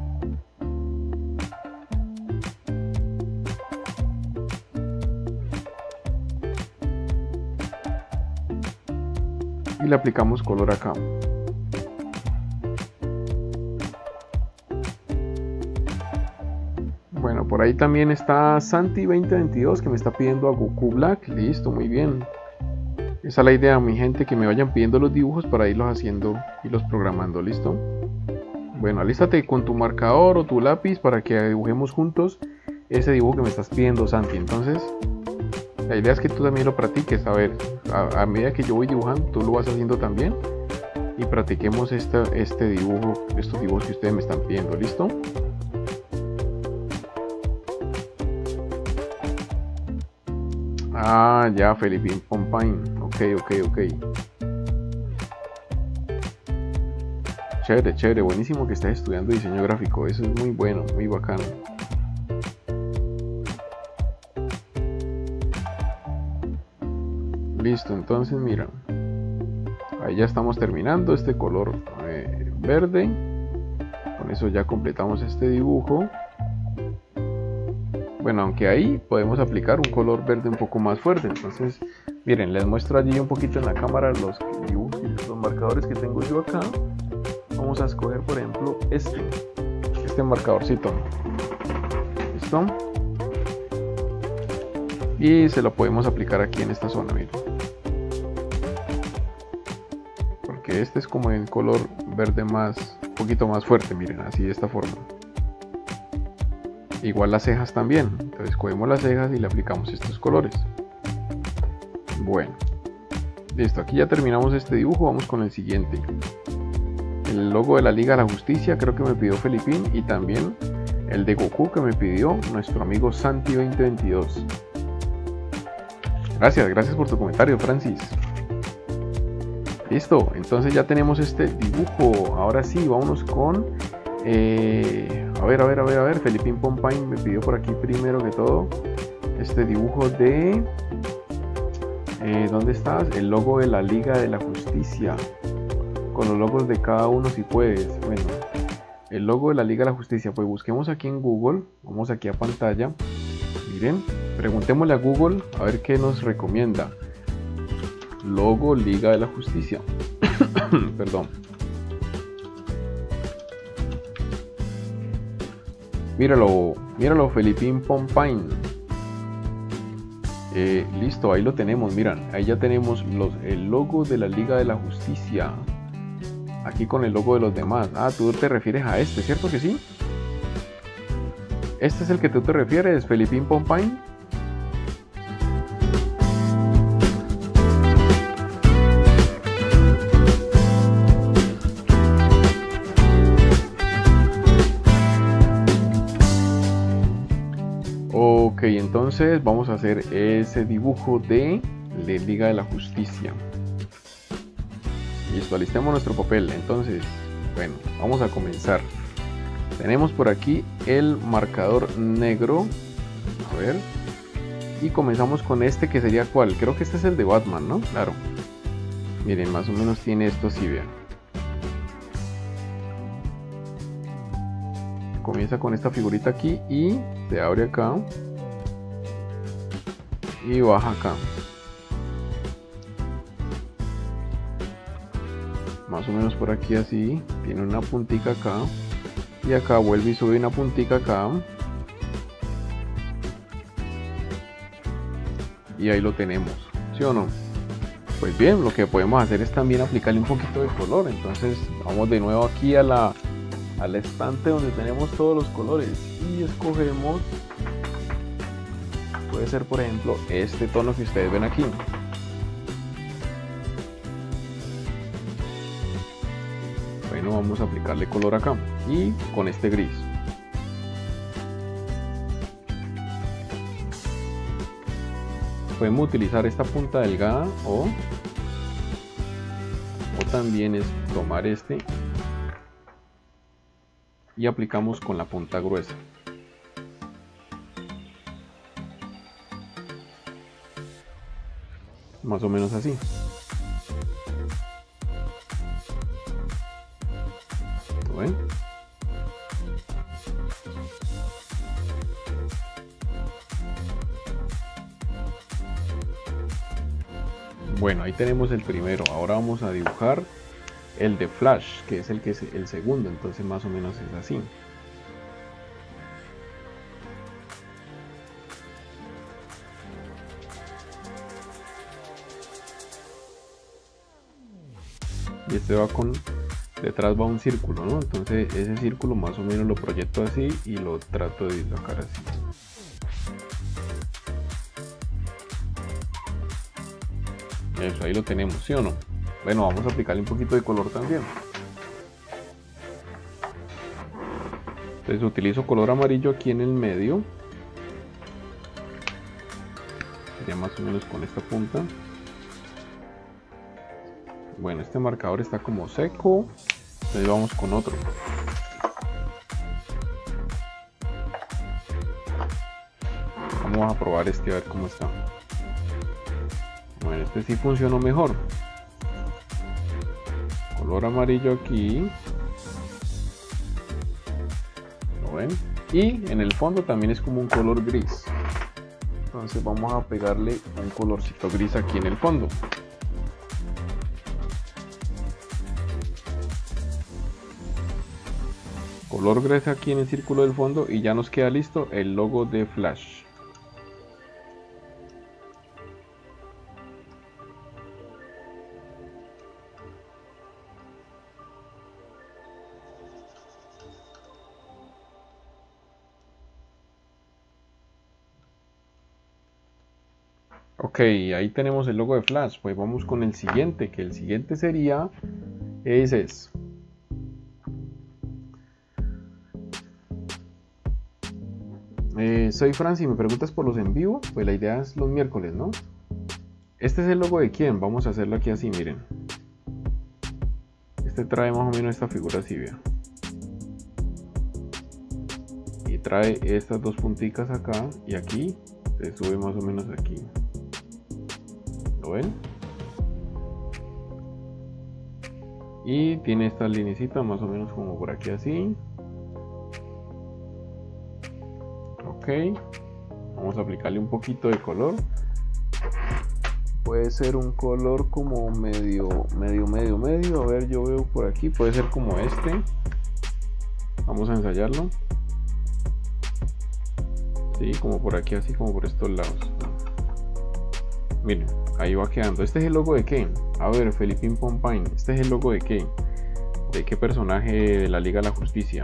Y le aplicamos color acá. Bueno, por ahí también está Santi2022 que me está pidiendo a Goku Black. Listo, muy bien. Esa es la idea, mi gente, que me vayan pidiendo los dibujos para irlos haciendo y los programando. ¿Listo? Bueno, alístate con tu marcador o tu lápiz para que dibujemos juntos ese dibujo que me estás pidiendo, Santi. Entonces, la idea es que tú también lo practiques. A ver, a medida que yo voy dibujando, tú lo vas haciendo también. Y practiquemos este dibujo, estos dibujos que ustedes me están pidiendo. ¿Listo? Ah, ya, Felipín Pompain. Ok. Chévere, buenísimo que estés estudiando diseño gráfico. Eso es muy bueno, muy bacano. Listo, entonces mira, ahí ya estamos terminando este color verde. Con eso ya completamos este dibujo. Bueno, aunque ahí podemos aplicar un color verde un poco más fuerte. Entonces, miren, les muestro allí un poquito en la cámara los dibujos y los marcadores que tengo yo acá. Vamos a escoger, por ejemplo, este marcadorcito. ¿Listo? Y se lo podemos aplicar aquí en esta zona, miren. Porque este es como el color verde más, un poquito más fuerte, miren, así de esta forma. Igual las cejas también. Entonces cogemos las cejas y le aplicamos estos colores. Bueno, listo, aquí ya terminamos este dibujo. Vamos con el siguiente. El logo de la Liga de la Justicia, creo que me pidió Felipín, y también el de Goku que me pidió nuestro amigo Santi2022. Gracias por tu comentario, Francis. Listo, entonces ya tenemos este dibujo. Ahora sí, vámonos con a ver, Felipín Pompain me pidió por aquí primero que todo este dibujo de ¿dónde estás? El logo de la Liga de la Justicia, con los logos de cada uno si puedes. Bueno, el logo de la Liga de la Justicia, pues busquemos aquí en Google. Vamos aquí a pantalla. Miren, preguntémosle a Google a ver qué nos recomienda. Logo Liga de la Justicia. Perdón. Míralo, Felipín Pompain. Listo, ahí lo tenemos. Miran, ahí ya tenemos el logo de la Liga de la Justicia. Aquí con el logo de los demás. Ah, tú te refieres a este, ¿cierto que sí? ¿Este es el que tú te refieres, Felipín Pompain? Ok, entonces vamos a hacer ese dibujo de la Liga de la Justicia. Listo, alistemos nuestro papel. Entonces, bueno, vamos a comenzar. Tenemos por aquí el marcador negro. A ver. Y comenzamos con este, que sería ¿cuál? Creo que este es el de Batman, ¿no? Claro. Miren, más o menos tiene esto así, vean. Comienza con esta figurita aquí y se abre acá. Y baja acá. Más o menos por aquí así. Tiene una puntica acá. Y acá vuelve y sube una puntica acá. Y ahí lo tenemos, ¿sí o no? Pues bien, lo que podemos hacer es también aplicarle un poquito de color. Entonces vamos de nuevo aquí a la estante donde tenemos todos los colores y escogemos, puede ser por ejemplo este tono que ustedes ven aquí. Bueno, vamos a aplicarle color acá y con este gris. Podemos utilizar esta punta delgada o también es tomar este y aplicamos con la punta gruesa. Más o menos así. ¿Lo ven? Bueno, ahí tenemos el primero. Ahora vamos a dibujar el de Flash, que es el segundo. Entonces más o menos es así. Y este va con, detrás va un círculo, ¿no? Entonces ese círculo más o menos lo proyecto así y lo trato de sacar así. Eso, ahí lo tenemos, ¿sí o no? Bueno, vamos a aplicarle un poquito de color también. Entonces utilizo color amarillo aquí en el medio. Ya más o menos con esta punta. Bueno, este marcador está como seco. Entonces vamos con otro. Vamos a probar este a ver cómo está. Bueno, este sí funcionó mejor. Color amarillo aquí. ¿Lo ven? Y en el fondo también es como un color gris. Entonces vamos a pegarle un colorcito gris aquí en el fondo. Color gris aquí en el círculo del fondo y ya nos queda listo el logo de Flash. Ok, ahí tenemos el logo de Flash. Pues vamos con el siguiente, que el siguiente sería ese. Soy Fran, si me preguntas por los en vivo, pues la idea es los miércoles, ¿no? Este es el logo de quién, vamos a hacerlo aquí así, miren. Este trae más o menos esta figura así, vean. Y trae estas dos punticas acá y aquí, se sube más o menos aquí. ¿Lo ven? Y tiene esta linecita más o menos como por aquí así. Ok, vamos a aplicarle un poquito de color. Puede ser un color como medio. A ver, yo veo por aquí, puede ser como este. Vamos a ensayarlo. Sí, como por aquí, así como por estos lados. Miren, ahí va quedando. Este es el logo de qué. A ver, Felipín Pompain. Este es el logo de qué. ¿De qué personaje de la Liga de la Justicia?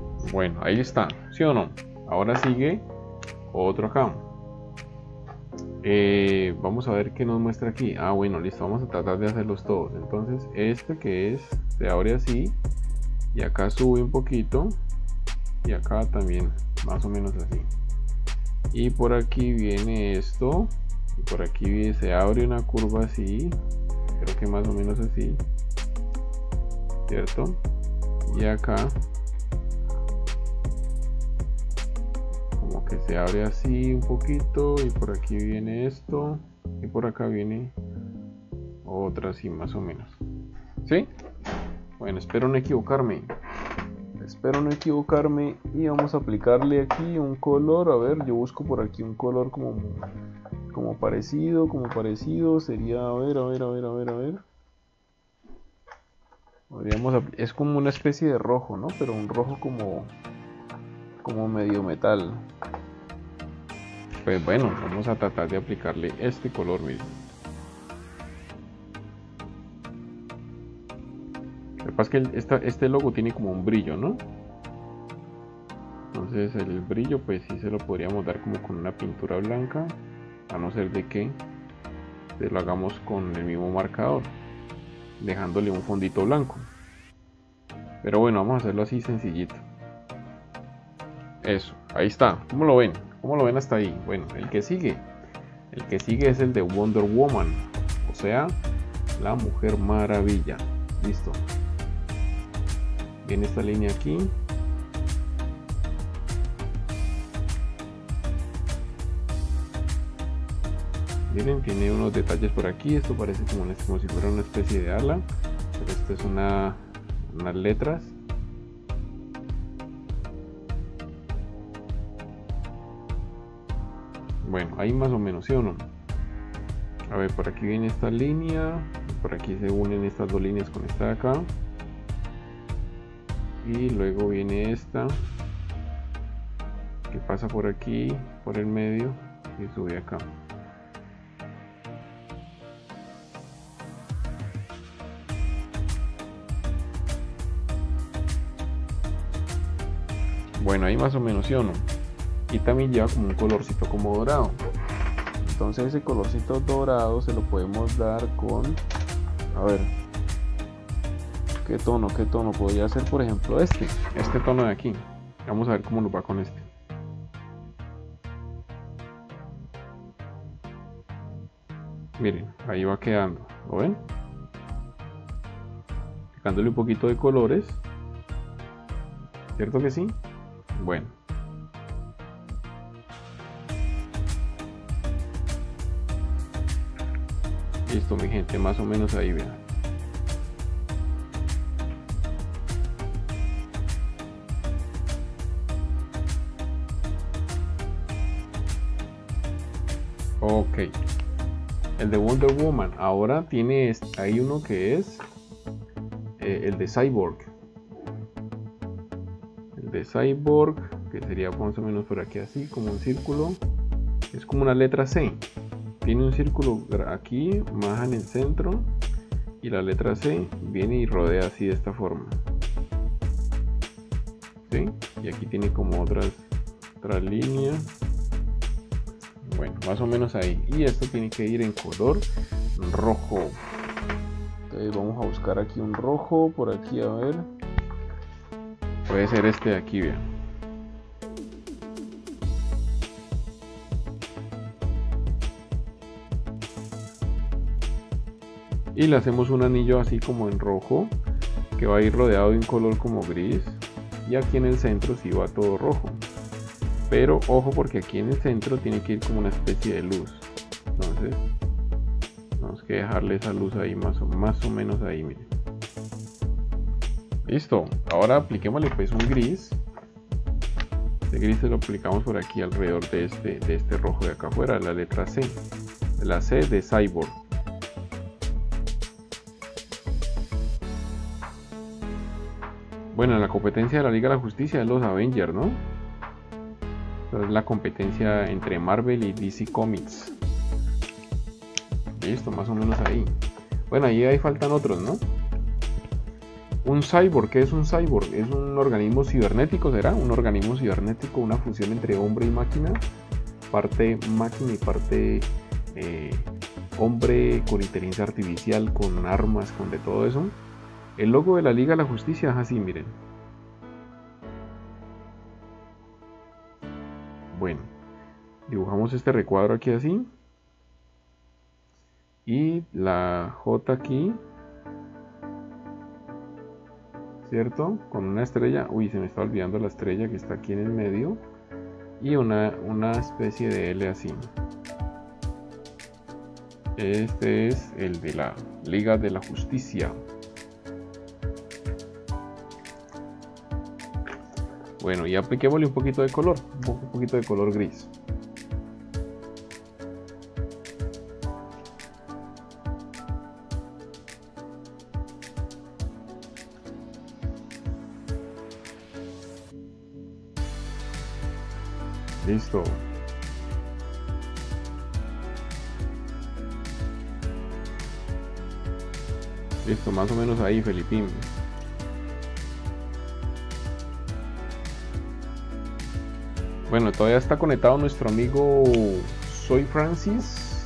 Bueno, ahí está, ¿sí o no? Ahora sigue otro acá. Vamos a ver qué nos muestra aquí. Ah, bueno, listo, vamos a tratar de hacerlos todos. Entonces este que es, se abre así, y acá sube un poquito, y acá también más o menos así, y por aquí viene esto, y por aquí se abre una curva así, creo que más o menos así, ¿cierto? Y acá como que se abre así un poquito, y por aquí viene esto, y por acá viene otra así más o menos. ¿Sí? Bueno, espero no equivocarme. Y vamos a aplicarle aquí un color. A ver, yo busco por aquí un color como parecido. Sería, a ver. Es como una especie de rojo, ¿no? Pero un rojo como medio metal. Pues bueno, vamos a tratar de aplicarle este color, miren. Lo que pasa es que este logo tiene como un brillo, ¿no? Entonces el brillo pues sí se lo podríamos dar como con una pintura blanca, a no ser de que lo hagamos con el mismo marcador, dejándole un fondito blanco. Pero bueno, vamos a hacerlo así sencillito. Eso, ahí está. ¿Cómo lo ven? ¿Cómo lo ven hasta ahí? Bueno, el que sigue es el de Wonder Woman, o sea, la Mujer Maravilla. Listo. Viene esta línea aquí. Miren, tiene unos detalles por aquí. Esto parece como si fuera una especie de ala, pero esto es unas letras. Bueno, ahí más o menos, ¿sí o no? A ver, por aquí viene esta línea, por aquí se unen estas dos líneas con esta de acá, y luego viene esta que pasa por aquí, por el medio, y sube acá. Bueno, ahí más o menos, ¿sí o no? Y también lleva como un colorcito como dorado. Entonces ese colorcito dorado se lo podemos dar con, a ver, ¿qué tono podría ser? Por ejemplo este tono de aquí. Vamos a ver cómo nos va con este. Miren, ahí va quedando, ¿lo ven? Dándole un poquito de colores, ¿cierto que sí? Bueno, listo mi gente, más o menos ahí vean. Ok, el de Wonder Woman. Ahora tiene hay uno que es el de Cyborg. El de Cyborg, que sería más o menos por aquí así, como un círculo. Es como una letra C. Tiene un círculo aquí, más en el centro, y la letra C viene y rodea así de esta forma. ¿Sí? Y aquí tiene como otras líneas. Bueno, más o menos ahí. Y esto tiene que ir en color rojo. Entonces vamos a buscar aquí un rojo, por aquí, a ver. Puede ser este de aquí, vean. Y le hacemos un anillo así como en rojo, que va a ir rodeado de un color como gris. Y aquí en el centro sí va todo rojo. Pero ojo, porque aquí en el centro tiene que ir como una especie de luz. Entonces tenemos que dejarle esa luz ahí más o menos ahí, miren. Listo. Ahora apliquémosle pues un gris. Este gris se lo aplicamos por aquí alrededor de este rojo de acá afuera, la letra C. La C de Cyborg. Bueno, la competencia de la Liga de la Justicia es los Avengers, ¿no? Es la competencia entre Marvel y DC Comics. Listo, más o menos ahí. Bueno, ahí faltan otros, ¿no? Un cyborg, ¿qué es un cyborg? Es un organismo cibernético, ¿será? Un organismo cibernético, una fusión entre hombre y máquina. Parte máquina y parte hombre con inteligencia artificial, con armas, con de todo eso. El logo de la Liga de la Justicia es así, miren. Bueno, dibujamos este recuadro aquí así. Y la J aquí, ¿cierto? Con una estrella. Uy, se me está olvidando la estrella que está aquí en el medio. Y una especie de L así. Este es el de la Liga de la Justicia. Bueno, y apliquémosle un poquito de color, un poquito de color gris. Listo. Listo, más o menos ahí, Felipín. Bueno, todavía está conectado nuestro amigo Soy Francis.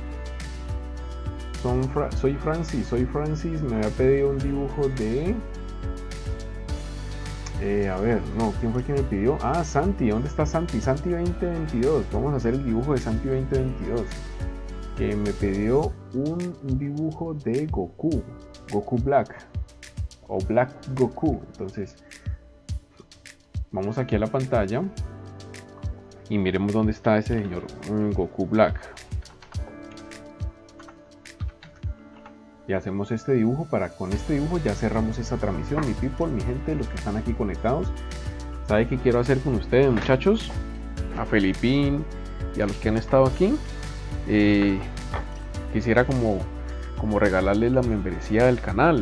Soy Francis. Me había pedido un dibujo de... a ver, no, ¿quién fue quien me pidió? Ah, Santi, ¿dónde está Santi? Santi 2022. Vamos a hacer el dibujo de Santi 2022. Que me pidió un dibujo de Goku Black o Black Goku. Entonces, vamos aquí a la pantalla y miremos dónde está ese señor Goku Black. Y hacemos este dibujo con este dibujo ya cerramos esta transmisión. Mi people, mi gente, los que están aquí conectados. ¿Sabe qué quiero hacer con ustedes, muchachos? A Felipín y a los que han estado aquí. Quisiera como regalarles la membresía del canal.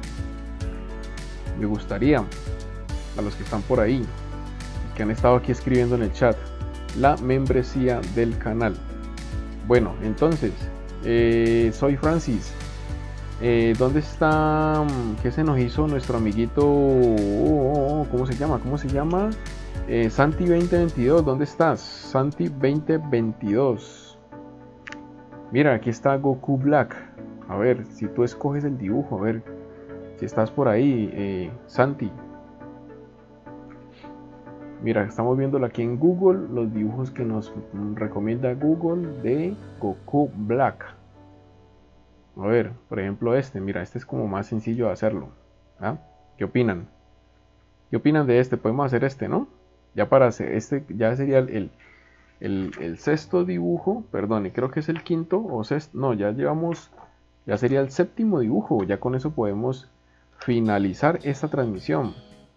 Me gustaría, a los que están por ahí, que han estado aquí escribiendo en el chat, la membresía del canal. Bueno, entonces, soy Francis. ¿Dónde está? ¿Qué se nos hizo nuestro amiguito? ¿Cómo se llama? Santi 2022, ¿dónde estás? Santi 2022. Mira, aquí está Goku Black. A ver, si tú escoges el dibujo, a ver si estás por ahí, Santi. Mira, estamos viéndolo aquí en Google, los dibujos que nos recomienda Google de Goku Black. A ver, por ejemplo mira, este es como más sencillo de hacerlo. ¿Ah? ¿Qué opinan? ¿Qué opinan de este? Podemos hacer este, ¿no? Ya para hacer este, ya sería el sexto dibujo, perdón, y creo que es el quinto o sexto, no, ya sería el séptimo dibujo, ya con eso podemos finalizar esta transmisión.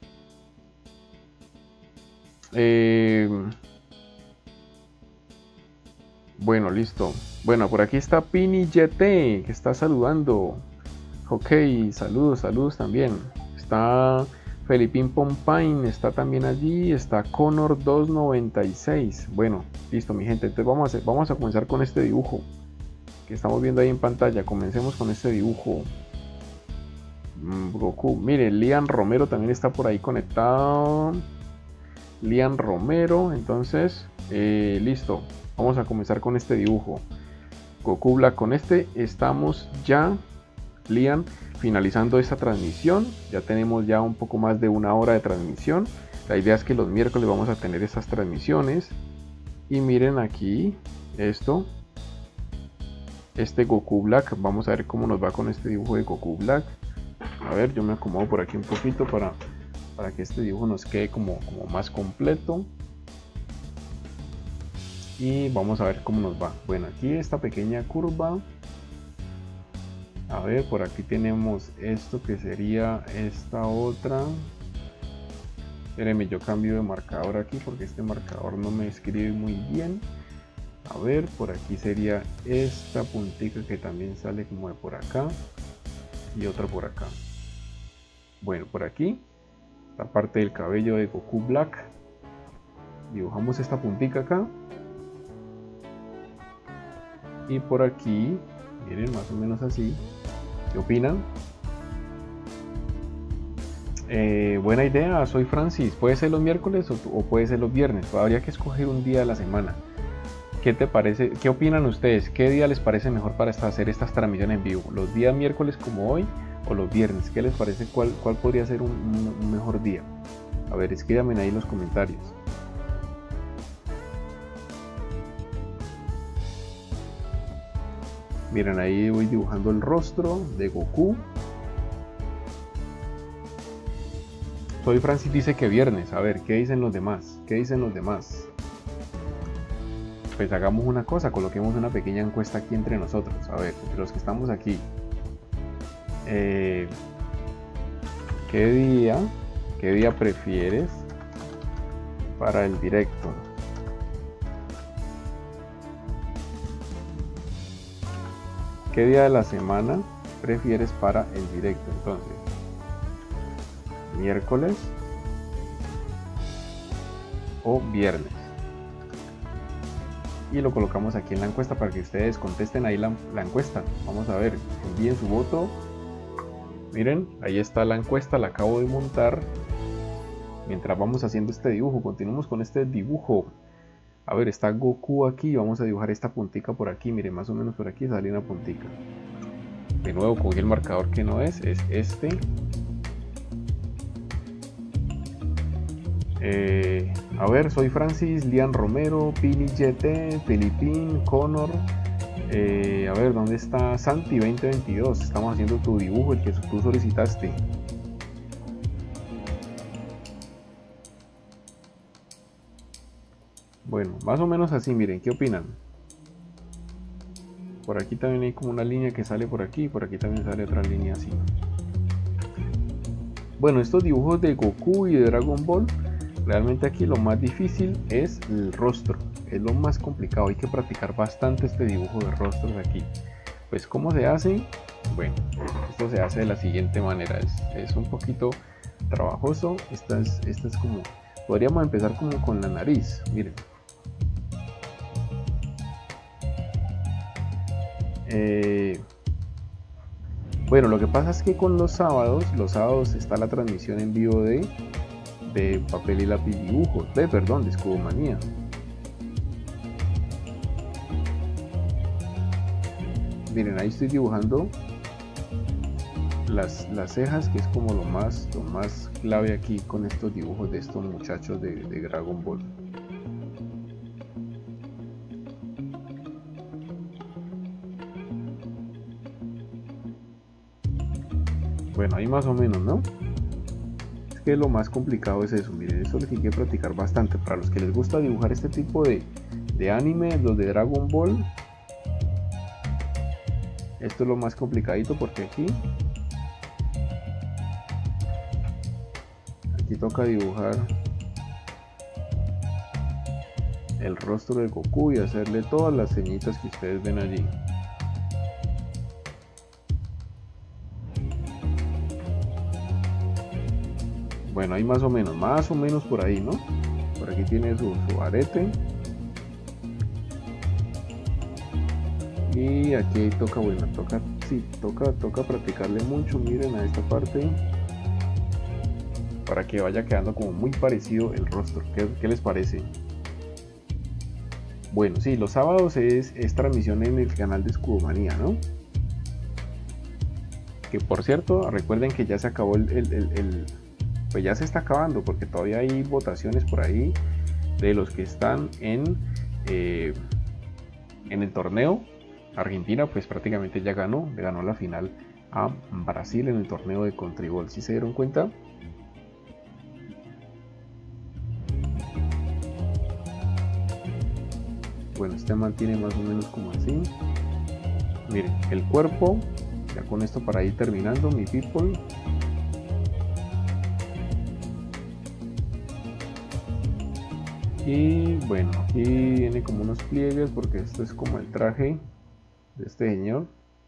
Bueno, listo. Bueno, por aquí está Pini YT, que está saludando. Ok, saludos también. Está Felipín Pompain, está también allí. Está Connor 296. Bueno, listo, mi gente. Entonces vamos a comenzar con este dibujo que estamos viendo ahí en pantalla. Comencemos con este dibujo. Goku. Mire, Lian Romero también está por ahí conectado. Lian Romero, entonces, listo. Vamos a comenzar con este dibujo. Goku Black, con este estamos ya, Lian, finalizando esta transmisión. Ya tenemos ya un poco más de una hora de transmisión. La idea es que los miércoles vamos a tener estas transmisiones. Y miren aquí, este Goku Black. Vamos a ver cómo nos va con este dibujo de Goku Black. A ver, yo me acomodo por aquí un poquito para que este dibujo nos quede como más completo. Y vamos a ver cómo nos va. Bueno, aquí esta pequeña curva. A ver, por aquí tenemos esto que sería esta otra. Espérenme, yo cambio de marcador aquí porque este marcador no me escribe muy bien. A ver, por aquí sería esta puntica que también sale como de por acá. Y otra por acá. Bueno, por aquí, la parte del cabello de Goku Black. Dibujamos esta puntica acá. Y por aquí, miren, más o menos así. ¿Qué opinan? Buena idea, soy Francis. Puede ser los miércoles o puede ser los viernes. Habría que escoger un día de la semana. ¿Qué te parece? ¿Qué opinan ustedes? ¿Qué día les parece mejor para hacer estas transmisiones en vivo? ¿Los días miércoles como hoy o los viernes? ¿Qué les parece? ¿Cuál podría ser un mejor día? A ver, escríbanme ahí en los comentarios. Miren, ahí voy dibujando el rostro de Goku. Soy Francis dice que viernes. A ver, ¿qué dicen los demás? ¿Qué dicen los demás? Pues hagamos una cosa, coloquemos una pequeña encuesta aquí entre nosotros. A ver, entre los que estamos aquí. ¿Qué día prefieres para el directo? ¿Qué día de la semana prefieres para el directo? Entonces, miércoles o viernes. Y lo colocamos aquí en la encuesta para que ustedes contesten ahí la encuesta. Vamos a ver, envíen su voto. Miren, ahí está la encuesta, la acabo de montar. Mientras vamos haciendo este dibujo, continuamos con este dibujo. A ver, está Goku aquí, vamos a dibujar esta puntica por aquí. Miren, más o menos por aquí sale una puntica. De nuevo cogí el marcador que no es este. A ver, soy Francis, Lian Romero, Pili GT, Filipín, Connor. A ver, ¿dónde está Santi 2022? Estamos haciendo tu dibujo, el que tú solicitaste. Bueno, más o menos así, miren, ¿qué opinan? Por aquí también hay como una línea que sale por aquí también sale otra línea así. Bueno, estos dibujos de Goku y de Dragon Ball, realmente aquí lo más difícil es el rostro, es lo más complicado, hay que practicar bastante este dibujo de rostros aquí. Pues ¿cómo se hace? Bueno, esto se hace de la siguiente manera, es un poquito trabajoso, esta es como, podríamos empezar como con la nariz, miren. Bueno, lo que pasa es que con los sábados está la transmisión en vivo de Papel y Lápiz Dibujos, de Escudomanía. Miren, ahí estoy dibujando las cejas, que es como lo más clave aquí con estos dibujos de estos muchachos de Dragon Ball. Bueno, ahí más o menos, ¿no? Es que lo más complicado es eso, miren, eso es lo que hay que practicar bastante. Para los que les gusta dibujar este tipo de anime, los de Dragon Ball, esto es lo más complicadito porque aquí toca dibujar el rostro de Goku y hacerle todas las ceñitas que ustedes ven allí. Bueno, ahí más o menos por ahí, ¿no? Por aquí tiene su arete. Y aquí toca, bueno, toca practicarle mucho, miren, a esta parte, para que vaya quedando como muy parecido el rostro. ¿Qué les parece? Bueno, sí, los sábados es transmisión en el canal de Escudomanía, ¿no? Que por cierto, recuerden que ya se acabó pues ya se está acabando, porque todavía hay votaciones por ahí de los que están en el torneo. Argentina pues prácticamente ya ganó, le ganó la final a Brasil en el torneo de Contribol. ¿Sí se dieron cuenta? Bueno, este mantiene más o menos como así. Miren, el cuerpo, ya con esto para ir terminando, mi people. Y bueno, aquí viene como unos pliegues porque esto es como el traje de este señor.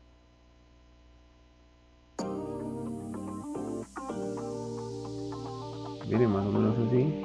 Miren, más o menos así.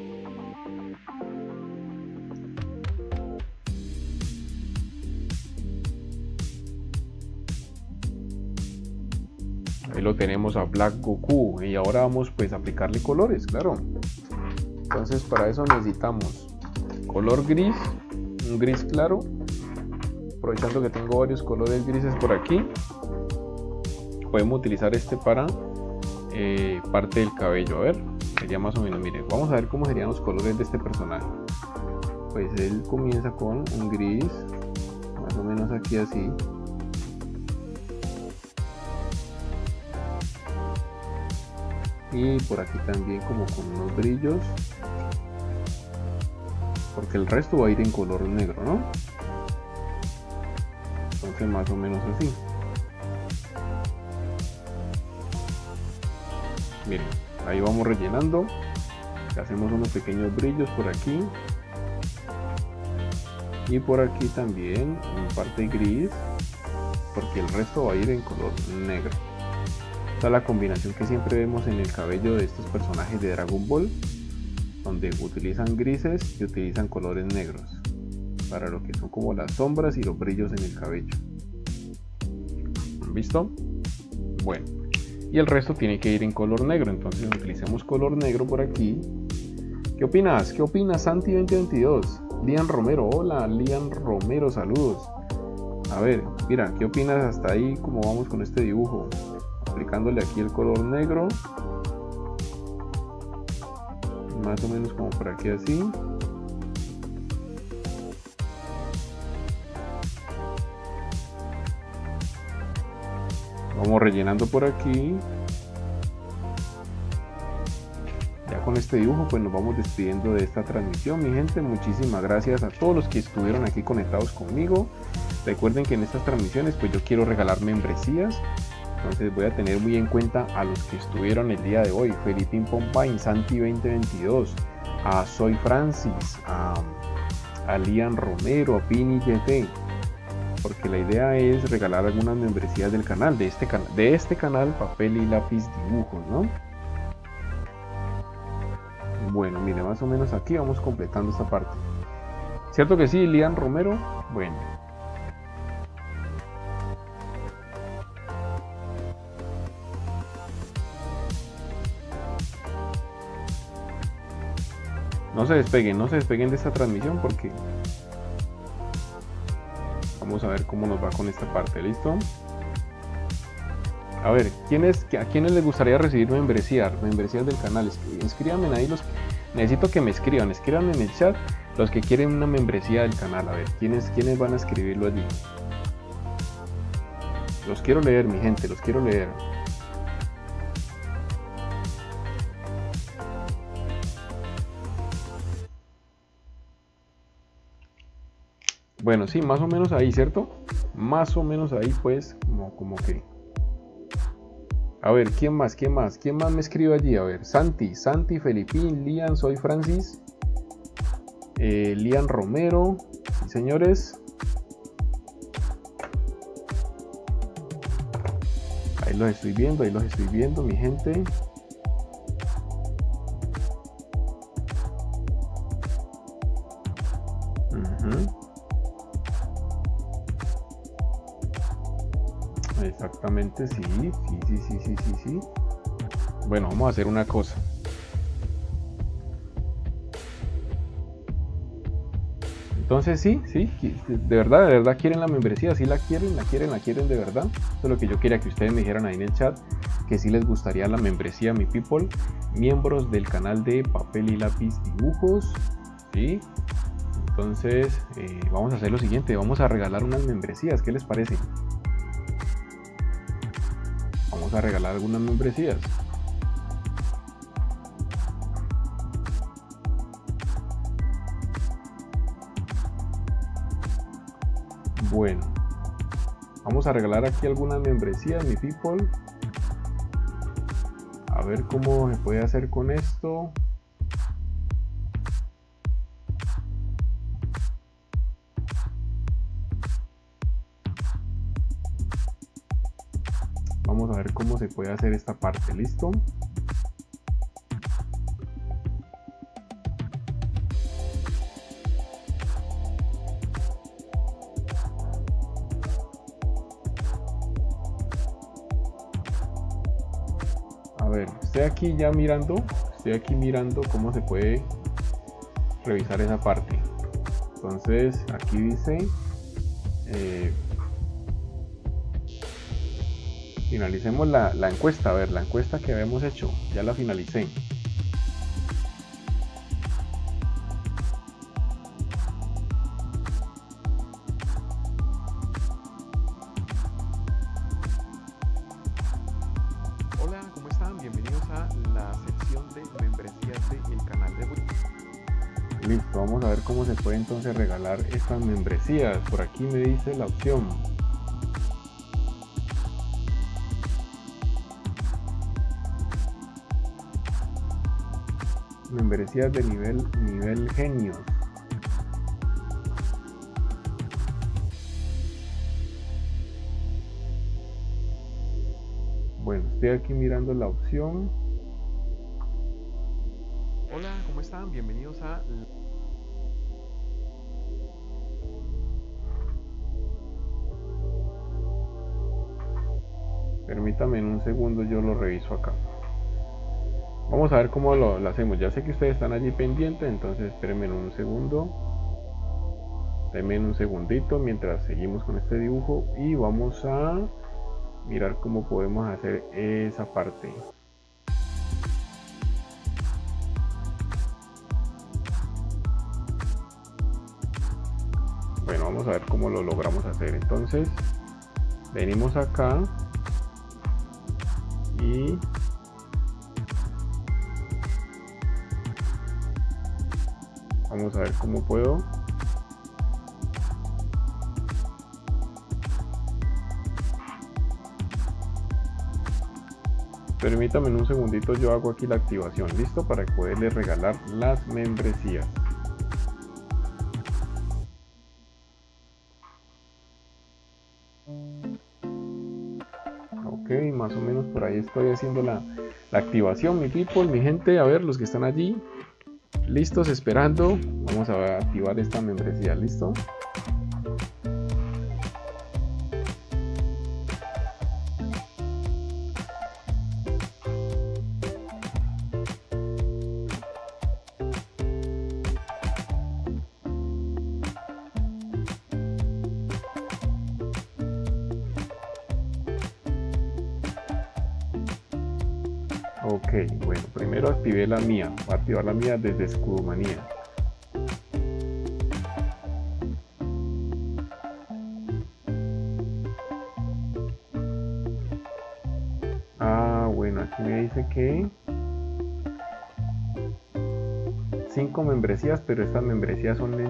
Ahí lo tenemos a Black Goku y ahora vamos pues a aplicarle colores, claro. Entonces para eso necesitamos color gris, un gris claro, aprovechando que tengo varios colores grises por aquí. Podemos utilizar este para parte del cabello. A ver, sería más o menos, miren, vamos a ver cómo serían los colores de este personaje. Pues él comienza con un gris, más o menos aquí así. Y por aquí también como con unos brillos, porque el resto va a ir en color negro, ¿no? Entonces más o menos así. Miren, ahí vamos rellenando, hacemos unos pequeños brillos por aquí y por aquí también en parte gris, porque el resto va a ir en color negro. Esta es la combinación que siempre vemos en el cabello de estos personajes de Dragon Ball, donde utilizan grises y utilizan colores negros para lo que son como las sombras y los brillos en el cabello. ¿Han visto? Bueno, y el resto tiene que ir en color negro, entonces utilicemos color negro por aquí. ¿Qué opinas? ¿Qué opinas, Santi 2022? Lian Romero, hola Lian Romero, saludos. A ver, mira, ¿qué opinas hasta ahí? ¿Cómo vamos con este dibujo? Aplicándole aquí el color negro, más o menos como por aquí así. Vamos rellenando por aquí. Ya con este dibujo pues nos vamos despidiendo de esta transmisión, mi gente. Muchísimas gracias a todos los que estuvieron aquí conectados conmigo. Recuerden que en estas transmisiones pues yo quiero regalar membresías, entonces voy a tener muy en cuenta a los que estuvieron el día de hoy: Felipín Pompain, Santi 2022, a Soy Francis, a Lian Romero, a Pini GT, porque la idea es regalar algunas membresías del canal, de este canal Papel y Lápiz Dibujos, ¿no? Bueno, mire, más o menos aquí vamos completando esta parte. ¿Cierto que sí, Lian Romero? Bueno. No se despeguen de esta transmisión porque vamos a ver cómo nos va con esta parte. ¿Listo? A ver, ¿a quiénes les gustaría recibir membresías del canal? Escríbanme ahí necesito que me escriban en el chat los que quieren una membresía del canal. A ver, ¿quiénes van a escribirlo allí? Los quiero leer, mi gente, los quiero leer. Bueno, sí, más o menos ahí, ¿cierto? Más o menos ahí, pues, como que... A ver, ¿quién más me escribe allí? A ver, Santi, Felipín, Lian, Soy Francis, Lian Romero, sí, señores. Ahí los estoy viendo, mi gente. Exactamente, sí. Bueno, vamos a hacer una cosa. Entonces sí, de verdad quieren la membresía, sí la quieren de verdad. Eso es lo que yo quería que ustedes me dijeran ahí en el chat, que sí les gustaría la membresía, mi people, miembros del canal de Papel y Lápiz Dibujos, ¿sí? Entonces vamos a hacer lo siguiente, vamos a regalar unas membresías, ¿qué les parece? Vamos a regalar algunas membresías. Bueno, vamos a regalar aquí algunas membresías, mi people. A ver cómo se puede hacer con esto. Vamos a ver cómo se puede hacer esta parte, ¿listo? A ver, estoy aquí mirando cómo se puede revisar esa parte. Entonces aquí dice finalicemos la encuesta. A ver, la encuesta que habíamos hecho, ya la finalicé. Hola, ¿cómo están? Bienvenidos a la sección de membresías del canal de Wii. Listo, vamos a ver cómo se puede entonces regalar estas membresías. Por aquí me dice la opción. Membresías de nivel genio. Bueno, estoy aquí mirando la opción. Hola, ¿cómo están? Bienvenidos a... Permítame en un segundo, yo lo reviso acá. Vamos a ver cómo lo hacemos. Ya sé que ustedes están allí pendientes, entonces espérenme en un segundo. Denme un segundito mientras seguimos con este dibujo y vamos a mirar cómo podemos hacer esa parte. Bueno, vamos a ver cómo lo logramos hacer. Entonces, venimos acá y vamos a ver cómo puedo. Permítame en un segundito, yo hago aquí la activación, listo, para poderle regalar las membresías. Ok, más o menos por ahí estoy haciendo la activación, mi people, mi gente. A ver, los que están allí listos esperando, vamos a activar esta membresía. ¿Listo? Ok, bueno, primero activé la mía. Voy a activar la mía desde Escudomanía. Ah, bueno, aquí me dice que 5 membresías, pero estas membresías son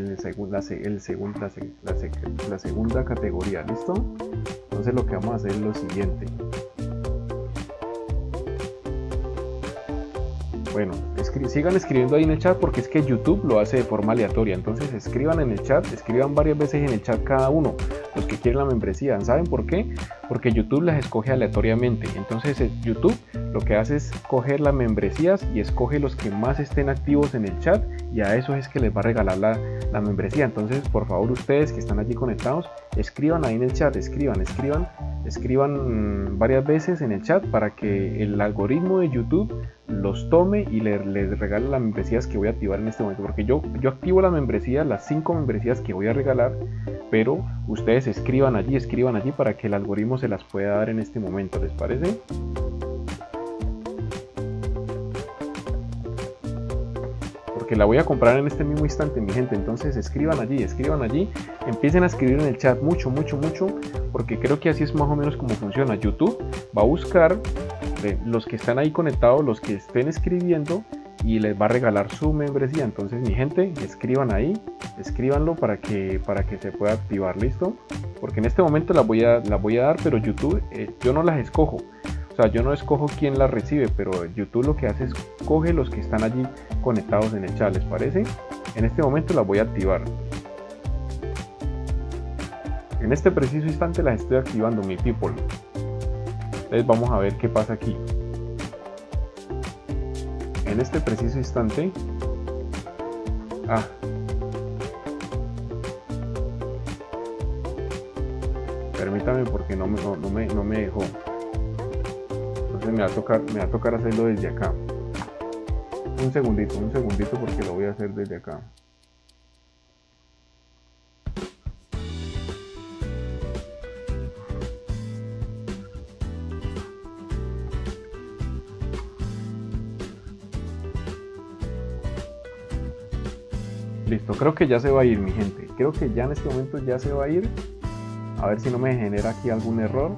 la segunda categoría. ¿Listo? Entonces lo que vamos a hacer es lo siguiente. Bueno, sigan escribiendo ahí en el chat porque es que YouTube lo hace de forma aleatoria. Entonces escriban en el chat, escriban varias veces en el chat cada uno, los que quieren la membresía. ¿Saben por qué? Porque YouTube las escoge aleatoriamente. Entonces YouTube lo que hace es coger las membresías y escoge los que más estén activos en el chat, y a eso es que les va a regalar la membresía. Entonces, por favor, ustedes que están allí conectados, escriban ahí en el chat, escriban varias veces en el chat para que el algoritmo de YouTube los tome y les regale las membresías que voy a activar en este momento, porque yo activo la membresía, las 5 membresías que voy a regalar, pero ustedes escriban allí para que el algoritmo se las pueda dar en este momento. ¿Les parece? Porque la voy a comprar en este mismo instante, mi gente. Entonces escriban allí, empiecen a escribir en el chat mucho, porque creo que así es más o menos como funciona. YouTube va a buscar los que están ahí conectados, los que estén escribiendo, y les va a regalar su membresía. Entonces, mi gente, escriban ahí, escríbanlo para que se pueda activar. ¿Listo? Porque en este momento las voy a dar, pero YouTube, yo no las escojo. O sea, yo no escojo quién las recibe, pero YouTube lo que hace es coge los que están allí conectados en el chat. ¿Les parece? En este momento las voy a activar. En este preciso instante las estoy activando, mi people. Entonces vamos a ver qué pasa aquí. En este preciso instante. Permítame porque no me dejó. Entonces me va a tocar hacerlo desde acá. Un segundito porque lo voy a hacer desde acá. Listo, creo que ya se va a ir, mi gente. Creo que ya en este momento ya se va a ir. A ver si no me genera aquí algún error.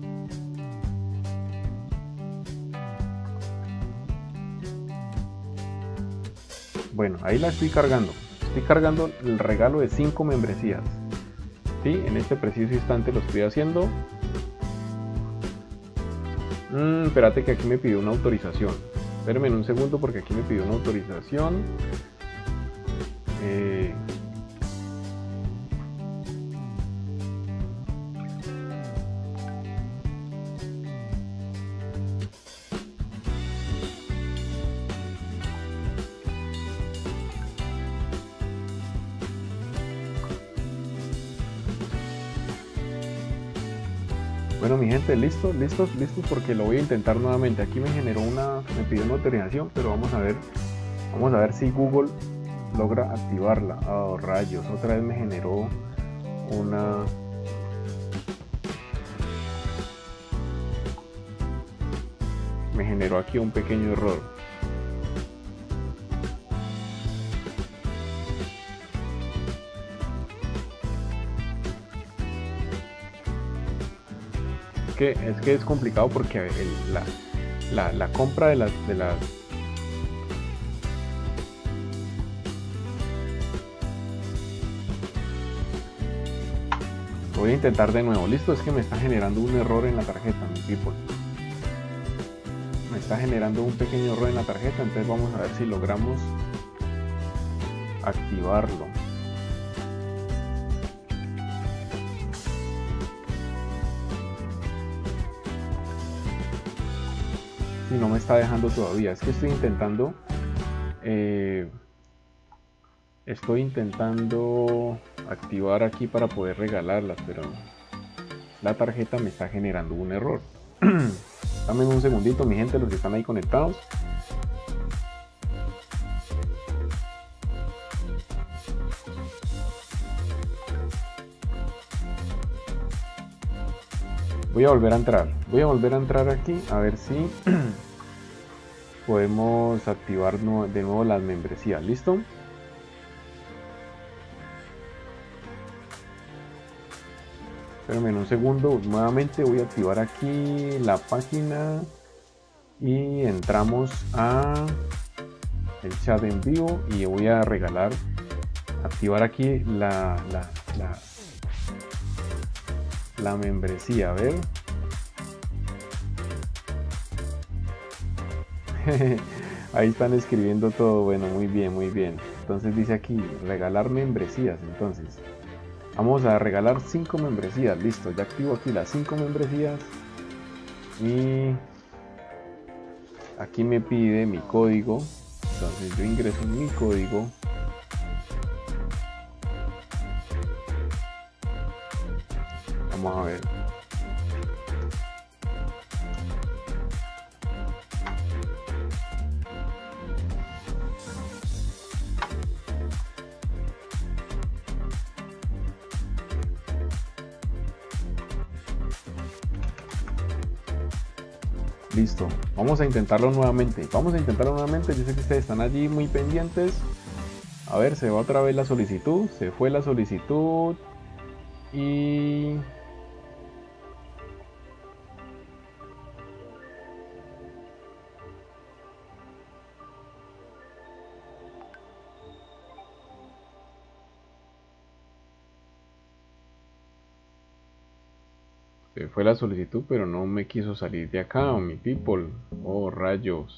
Bueno, ahí la estoy cargando. Estoy cargando el regalo de 5 membresías. ¿Sí? En este preciso instante lo estoy haciendo. Espérate que aquí me pidió una autorización. Espérenme un segundo porque aquí me pidió una autorización. Bueno, mi gente, listos porque lo voy a intentar nuevamente. Aquí me pidió una autorización, pero vamos a ver si Google logra activarla. Oh, rayos, otra vez me generó aquí un pequeño error. Es que es complicado porque la compra de las voy a intentar de nuevo. Listo, es que me está generando un error en la tarjeta, mi people. Me está generando un pequeño error en la tarjeta, entonces vamos a ver si logramos activarlo. Si no me está dejando todavía, es que estoy intentando activar aquí para poder regalarlas, pero la tarjeta me está generando un error. Dame un segundito, mi gente, los que están ahí conectados. Voy a volver a entrar aquí a ver si podemos activar de nuevo las membresías. ¿Listo? Espérenme un segundo, nuevamente voy a activar aquí la página y entramos a el chat en vivo y voy a activar aquí la membresía, a ver. Ahí están escribiendo todo, bueno, muy bien, muy bien. Entonces dice aquí, regalar membresías, entonces vamos a regalar 5 membresías, listo, ya activo aquí las 5 membresías y aquí me pide mi código, entonces yo ingreso mi código. Vamos a ver. Listo, vamos a intentarlo nuevamente. Yo sé que ustedes están allí muy pendientes. A ver, se va otra vez la solicitud. Se fue la solicitud. Y se fue la solicitud, pero no me quiso salir de acá, mi people. Oh, rayos.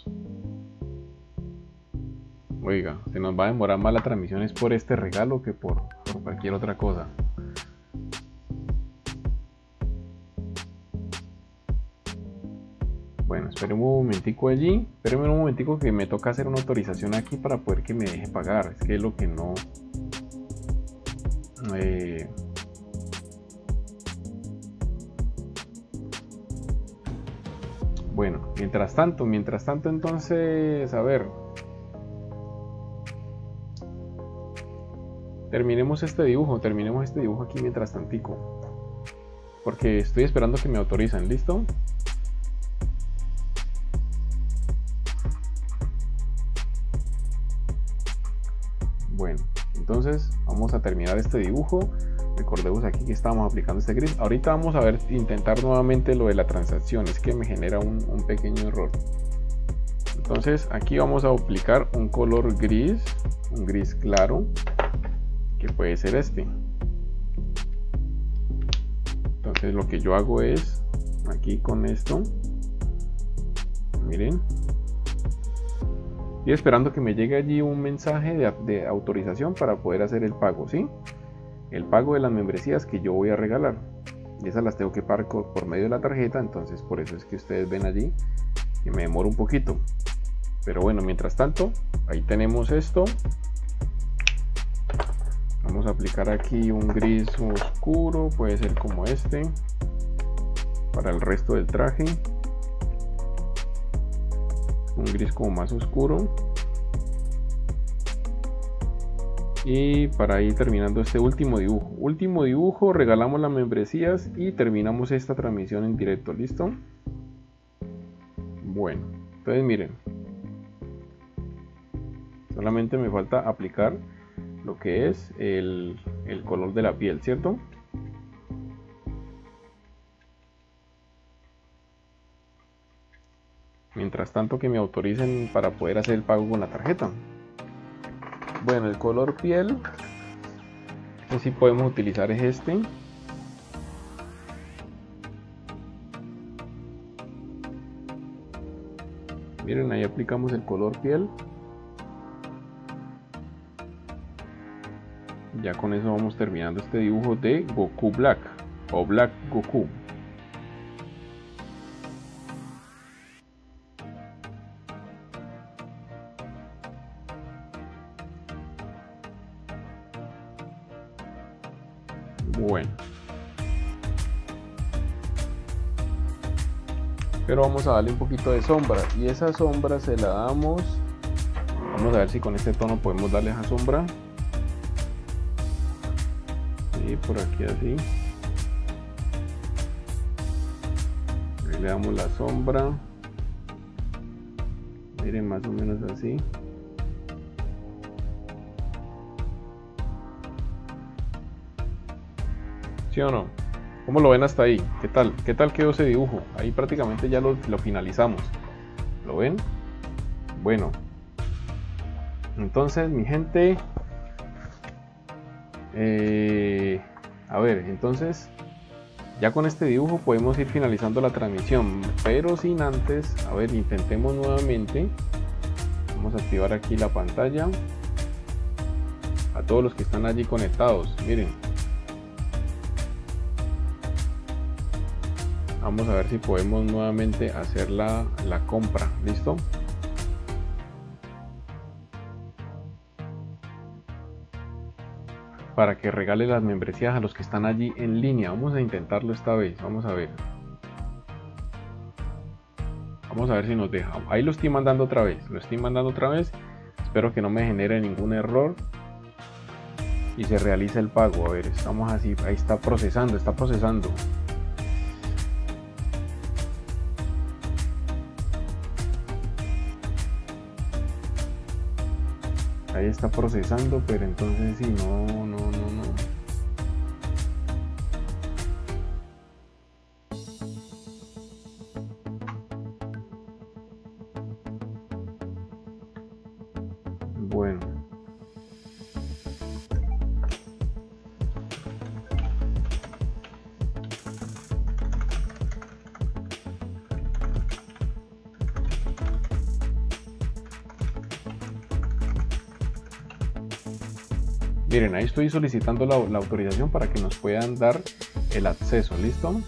Oiga, se nos va a demorar más la transmisión es por este regalo que por cualquier otra cosa. Bueno, espérenme un momentico allí. Espérenme un momentico que me toca hacer una autorización aquí para poder que me deje pagar. Es que es lo que no... Bueno, mientras tanto entonces, a ver. Terminemos este dibujo aquí mientras tantico. Porque estoy esperando que me autoricen, ¿listo? Bueno, Entonces vamos a terminar este dibujo. Recordemos aquí que estábamos aplicando este gris. Ahorita vamos a ver, intentar nuevamente lo de la transacción. Es que me genera un pequeño error. Entonces aquí vamos a aplicar un color gris, un gris claro, que puede ser este. Entonces lo que yo hago es, aquí con esto, miren, estoy esperando que me llegue allí un mensaje de autorización para poder hacer el pago, ¿sí? El pago de las membresías que yo voy a regalar. Y esas las tengo que pagar por medio de la tarjeta, entonces por eso es que ustedes ven allí que me demoro un poquito. Pero bueno, mientras tanto, ahí tenemos esto. Vamos a aplicar aquí un gris oscuro, puede ser como este, para el resto del traje. Un gris como más oscuro. Y para ir terminando este último dibujo. Último dibujo, regalamos las membresías y terminamos esta transmisión en directo. ¿Listo? Bueno, entonces miren. Solamente me falta aplicar lo que es el color de la piel, ¿cierto? Mientras tanto que me autoricen para poder hacer el pago con la tarjeta. Bueno, el color piel, que sí podemos utilizar es este. Miren, ahí aplicamos el color piel. Ya con eso vamos terminando este dibujo de Goku Black o Black Goku. Bueno, pero vamos a darle un poquito de sombra y esa sombra se la damos. Vamos a ver si con este tono podemos darle esa sombra. Y por aquí así. Ahí le damos la sombra. Miren, más o menos así. ¿Sí o no? ¿Cómo lo ven hasta ahí? ¿Qué tal? ¿Qué tal quedó ese dibujo? Ahí prácticamente ya lo finalizamos. ¿Lo ven? Bueno. Entonces, mi gente... a ver, entonces ya con este dibujo podemos ir finalizando la transmisión, pero sin antes, a ver, intentemos nuevamente. Vamos a activar aquí la pantalla a todos los que están allí conectados. Miren, vamos a ver si podemos nuevamente hacer la compra. ¿Listo? Para que regale las membresías a los que están allí en línea. Vamos a intentarlo esta vez. Vamos a ver. Vamos a ver si nos deja. Ahí lo estoy mandando otra vez. Lo estoy mandando otra vez. Espero que no me genere ningún error. Y se realice el pago. A ver, estamos así. Ahí está procesando. Está procesando. Ahí está procesando, pero entonces sí, no. Bueno. Miren, ahí estoy solicitando la autorización para que nos puedan dar el acceso. ¿Listo?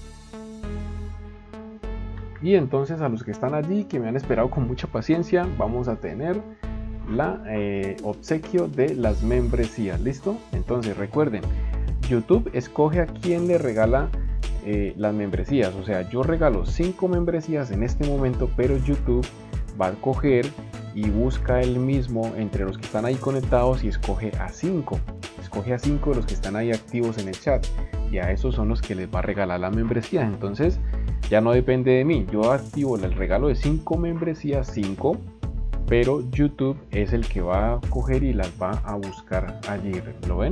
Y entonces a los que están allí, que me han esperado con mucha paciencia, vamos a tener la obsequio de las membresías. ¿Listo? Entonces recuerden, YouTube escoge a quién le regala las membresías. O sea, yo regalo 5 membresías en este momento, pero YouTube va a coger y busca el mismo entre los que están ahí conectados y escoge a 5. Escoge a 5 de los que están ahí activos en el chat, y a esos son los que les va a regalar la membresía. Entonces ya no depende de mí, yo activo el regalo de 5 membresías, 5, pero YouTube es el que va a coger y las va a buscar allí. ¿Lo ven?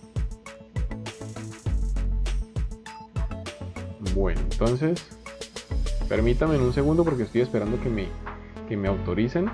Bueno, entonces permítanme un segundo porque estoy esperando que me autoricen.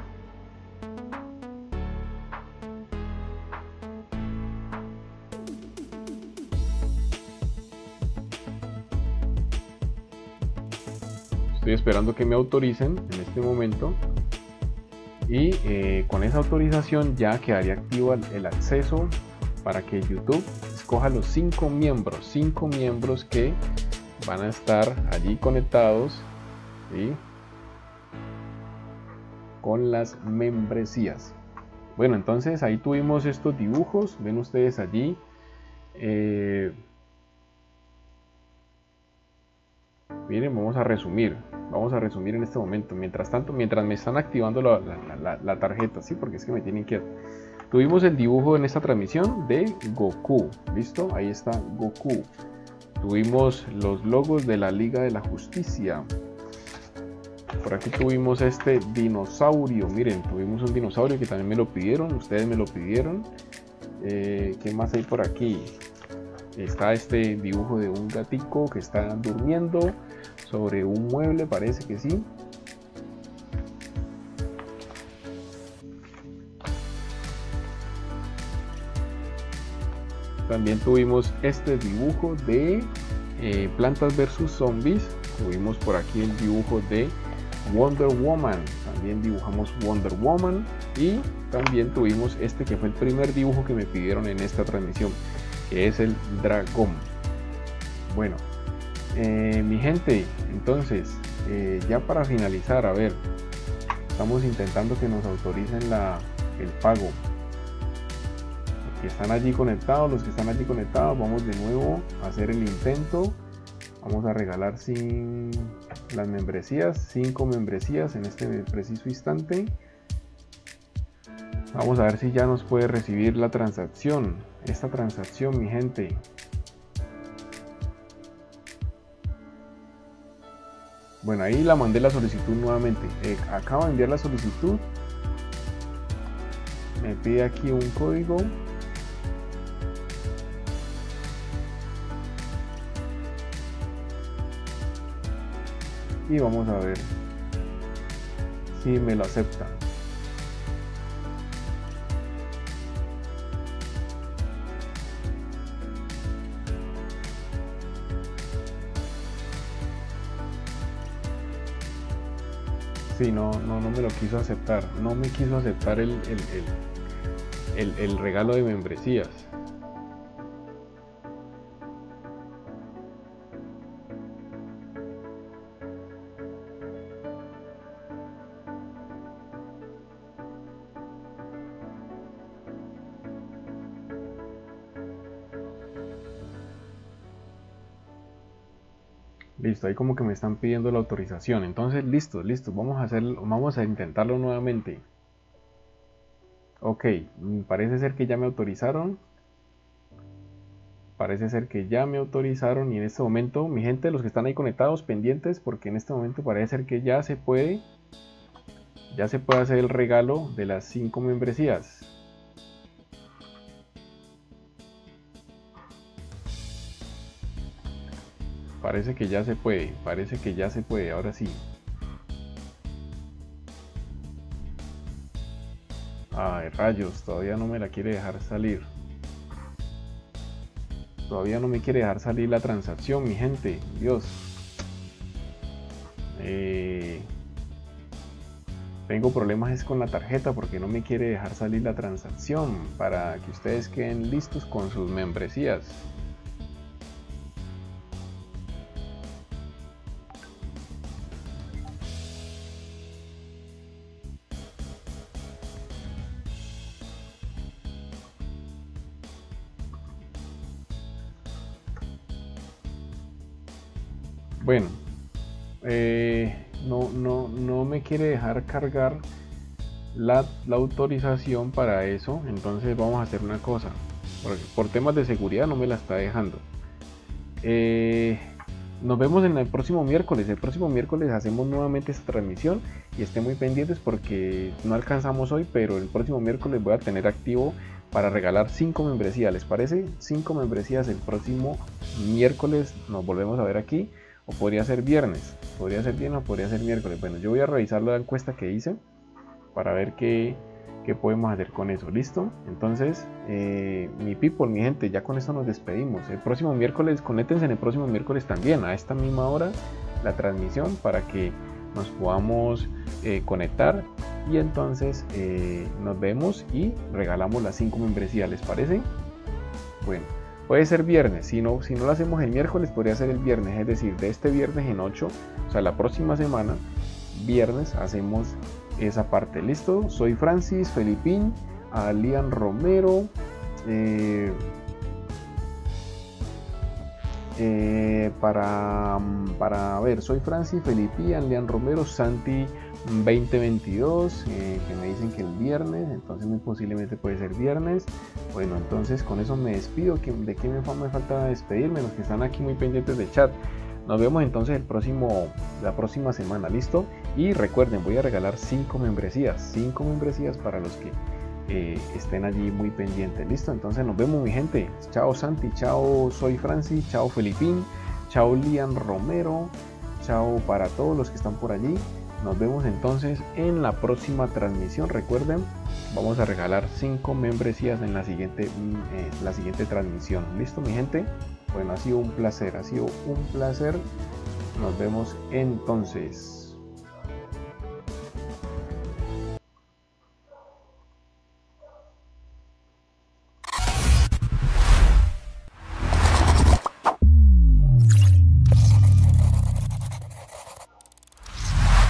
Estoy esperando que me autoricen en este momento y con esa autorización ya quedaría activo el acceso para que YouTube escoja los 5 miembros que van a estar allí conectados, ¿sí?, con las membresías. Bueno, entonces ahí tuvimos estos dibujos, ven ustedes allí. Miren, vamos a resumir en este momento. Mientras tanto, mientras me están activando la tarjeta, ¿sí? Porque es que me tienen que... Tuvimos el dibujo en esta transmisión de Goku, ¿listo? Ahí está Goku. Tuvimos los logos de la Liga de la Justicia. Por aquí tuvimos este dinosaurio. Miren, tuvimos un dinosaurio que también me lo pidieron, ustedes me lo pidieron. ¿Qué más hay por aquí? Está este dibujo de un gatico que está durmiendo sobre un mueble, parece que sí. También tuvimos este dibujo de Plantas versus Zombies. Tuvimos por aquí el dibujo de Wonder Woman. También dibujamos Wonder Woman. Y también tuvimos este que fue el primer dibujo que me pidieron en esta transmisión, que es el dragón. Bueno, mi gente, entonces ya para finalizar, a ver, estamos intentando que nos autoricen el pago. Los que están allí conectados, vamos de nuevo a hacer el intento. Vamos a regalar las membresías, 5 membresías en este preciso instante. Vamos a ver si ya nos puede recibir la transacción. Esta transacción, mi gente. Bueno, ahí la mandé la solicitud nuevamente. Acabo de enviar la solicitud. Me pide aquí un código. Y vamos a ver si me lo acepta. Sí, no me lo quiso aceptar. No me quiso aceptar el regalo de membresías. Listo, ahí como que me están pidiendo la autorización. Entonces, listo, vamos a intentarlo nuevamente. Ok, parece ser que ya me autorizaron. Y en este momento, mi gente, los que están ahí conectados, pendientes, porque en este momento parece ser que ya se puede hacer el regalo de las 5 membresías. Parece que ya se puede, ahora sí. Ay, rayos, todavía no me la quiere dejar salir. Todavía no me quiere dejar salir la transacción, mi gente. Dios. Tengo problemas con la tarjeta porque no me quiere dejar salir la transacción para que ustedes queden listos con sus membresías. Bueno, no me quiere dejar cargar la autorización para eso. Entonces vamos a hacer una cosa, por temas de seguridad no me la está dejando. nos vemos en el próximo miércoles. El próximo miércoles hacemos nuevamente esta transmisión y estén muy pendientes porque no alcanzamos hoy, pero el próximo miércoles voy a tener activo para regalar 5 membresías. ¿Les parece? 5 membresías el próximo miércoles. Nos volvemos a ver aquí. O podría ser viernes. Podría ser viernes o podría ser miércoles. Bueno, yo voy a revisar la encuesta que hice para ver qué podemos hacer con eso. ¿Listo? Entonces, mi people, mi gente, ya con esto nos despedimos. El próximo miércoles, conéctense en el próximo miércoles también, a esta misma hora, la transmisión para que nos podamos conectar y entonces nos vemos y regalamos las 5 membresías. ¿Les parece? Bueno, puede ser viernes. Si no lo hacemos el miércoles, podría ser el viernes, es decir, de este viernes en 8, o sea, la próxima semana, viernes, hacemos esa parte. ¿Listo? Soy Francis Felipín, a Lian Romero, para ver, soy Francis Felipín, a Lian Romero, Santi 2022, que me dicen que el viernes, entonces muy posiblemente puede ser viernes. Bueno, entonces con eso me despido. ¿De qué me falta despedirme? Los que están aquí muy pendientes del chat. Nos vemos entonces la próxima semana, ¿listo? Y recuerden, voy a regalar 5 membresías para los que estén allí muy pendientes, ¿listo? Entonces nos vemos, mi gente. Chao Santi, chao Soy Francis, chao Felipín, chao Lian Romero, chao para todos los que están por allí. Nos vemos entonces en la próxima transmisión. Recuerden, vamos a regalar 5 membresías en la siguiente transmisión. ¿Listo, mi gente? Bueno, ha sido un placer, Nos vemos entonces.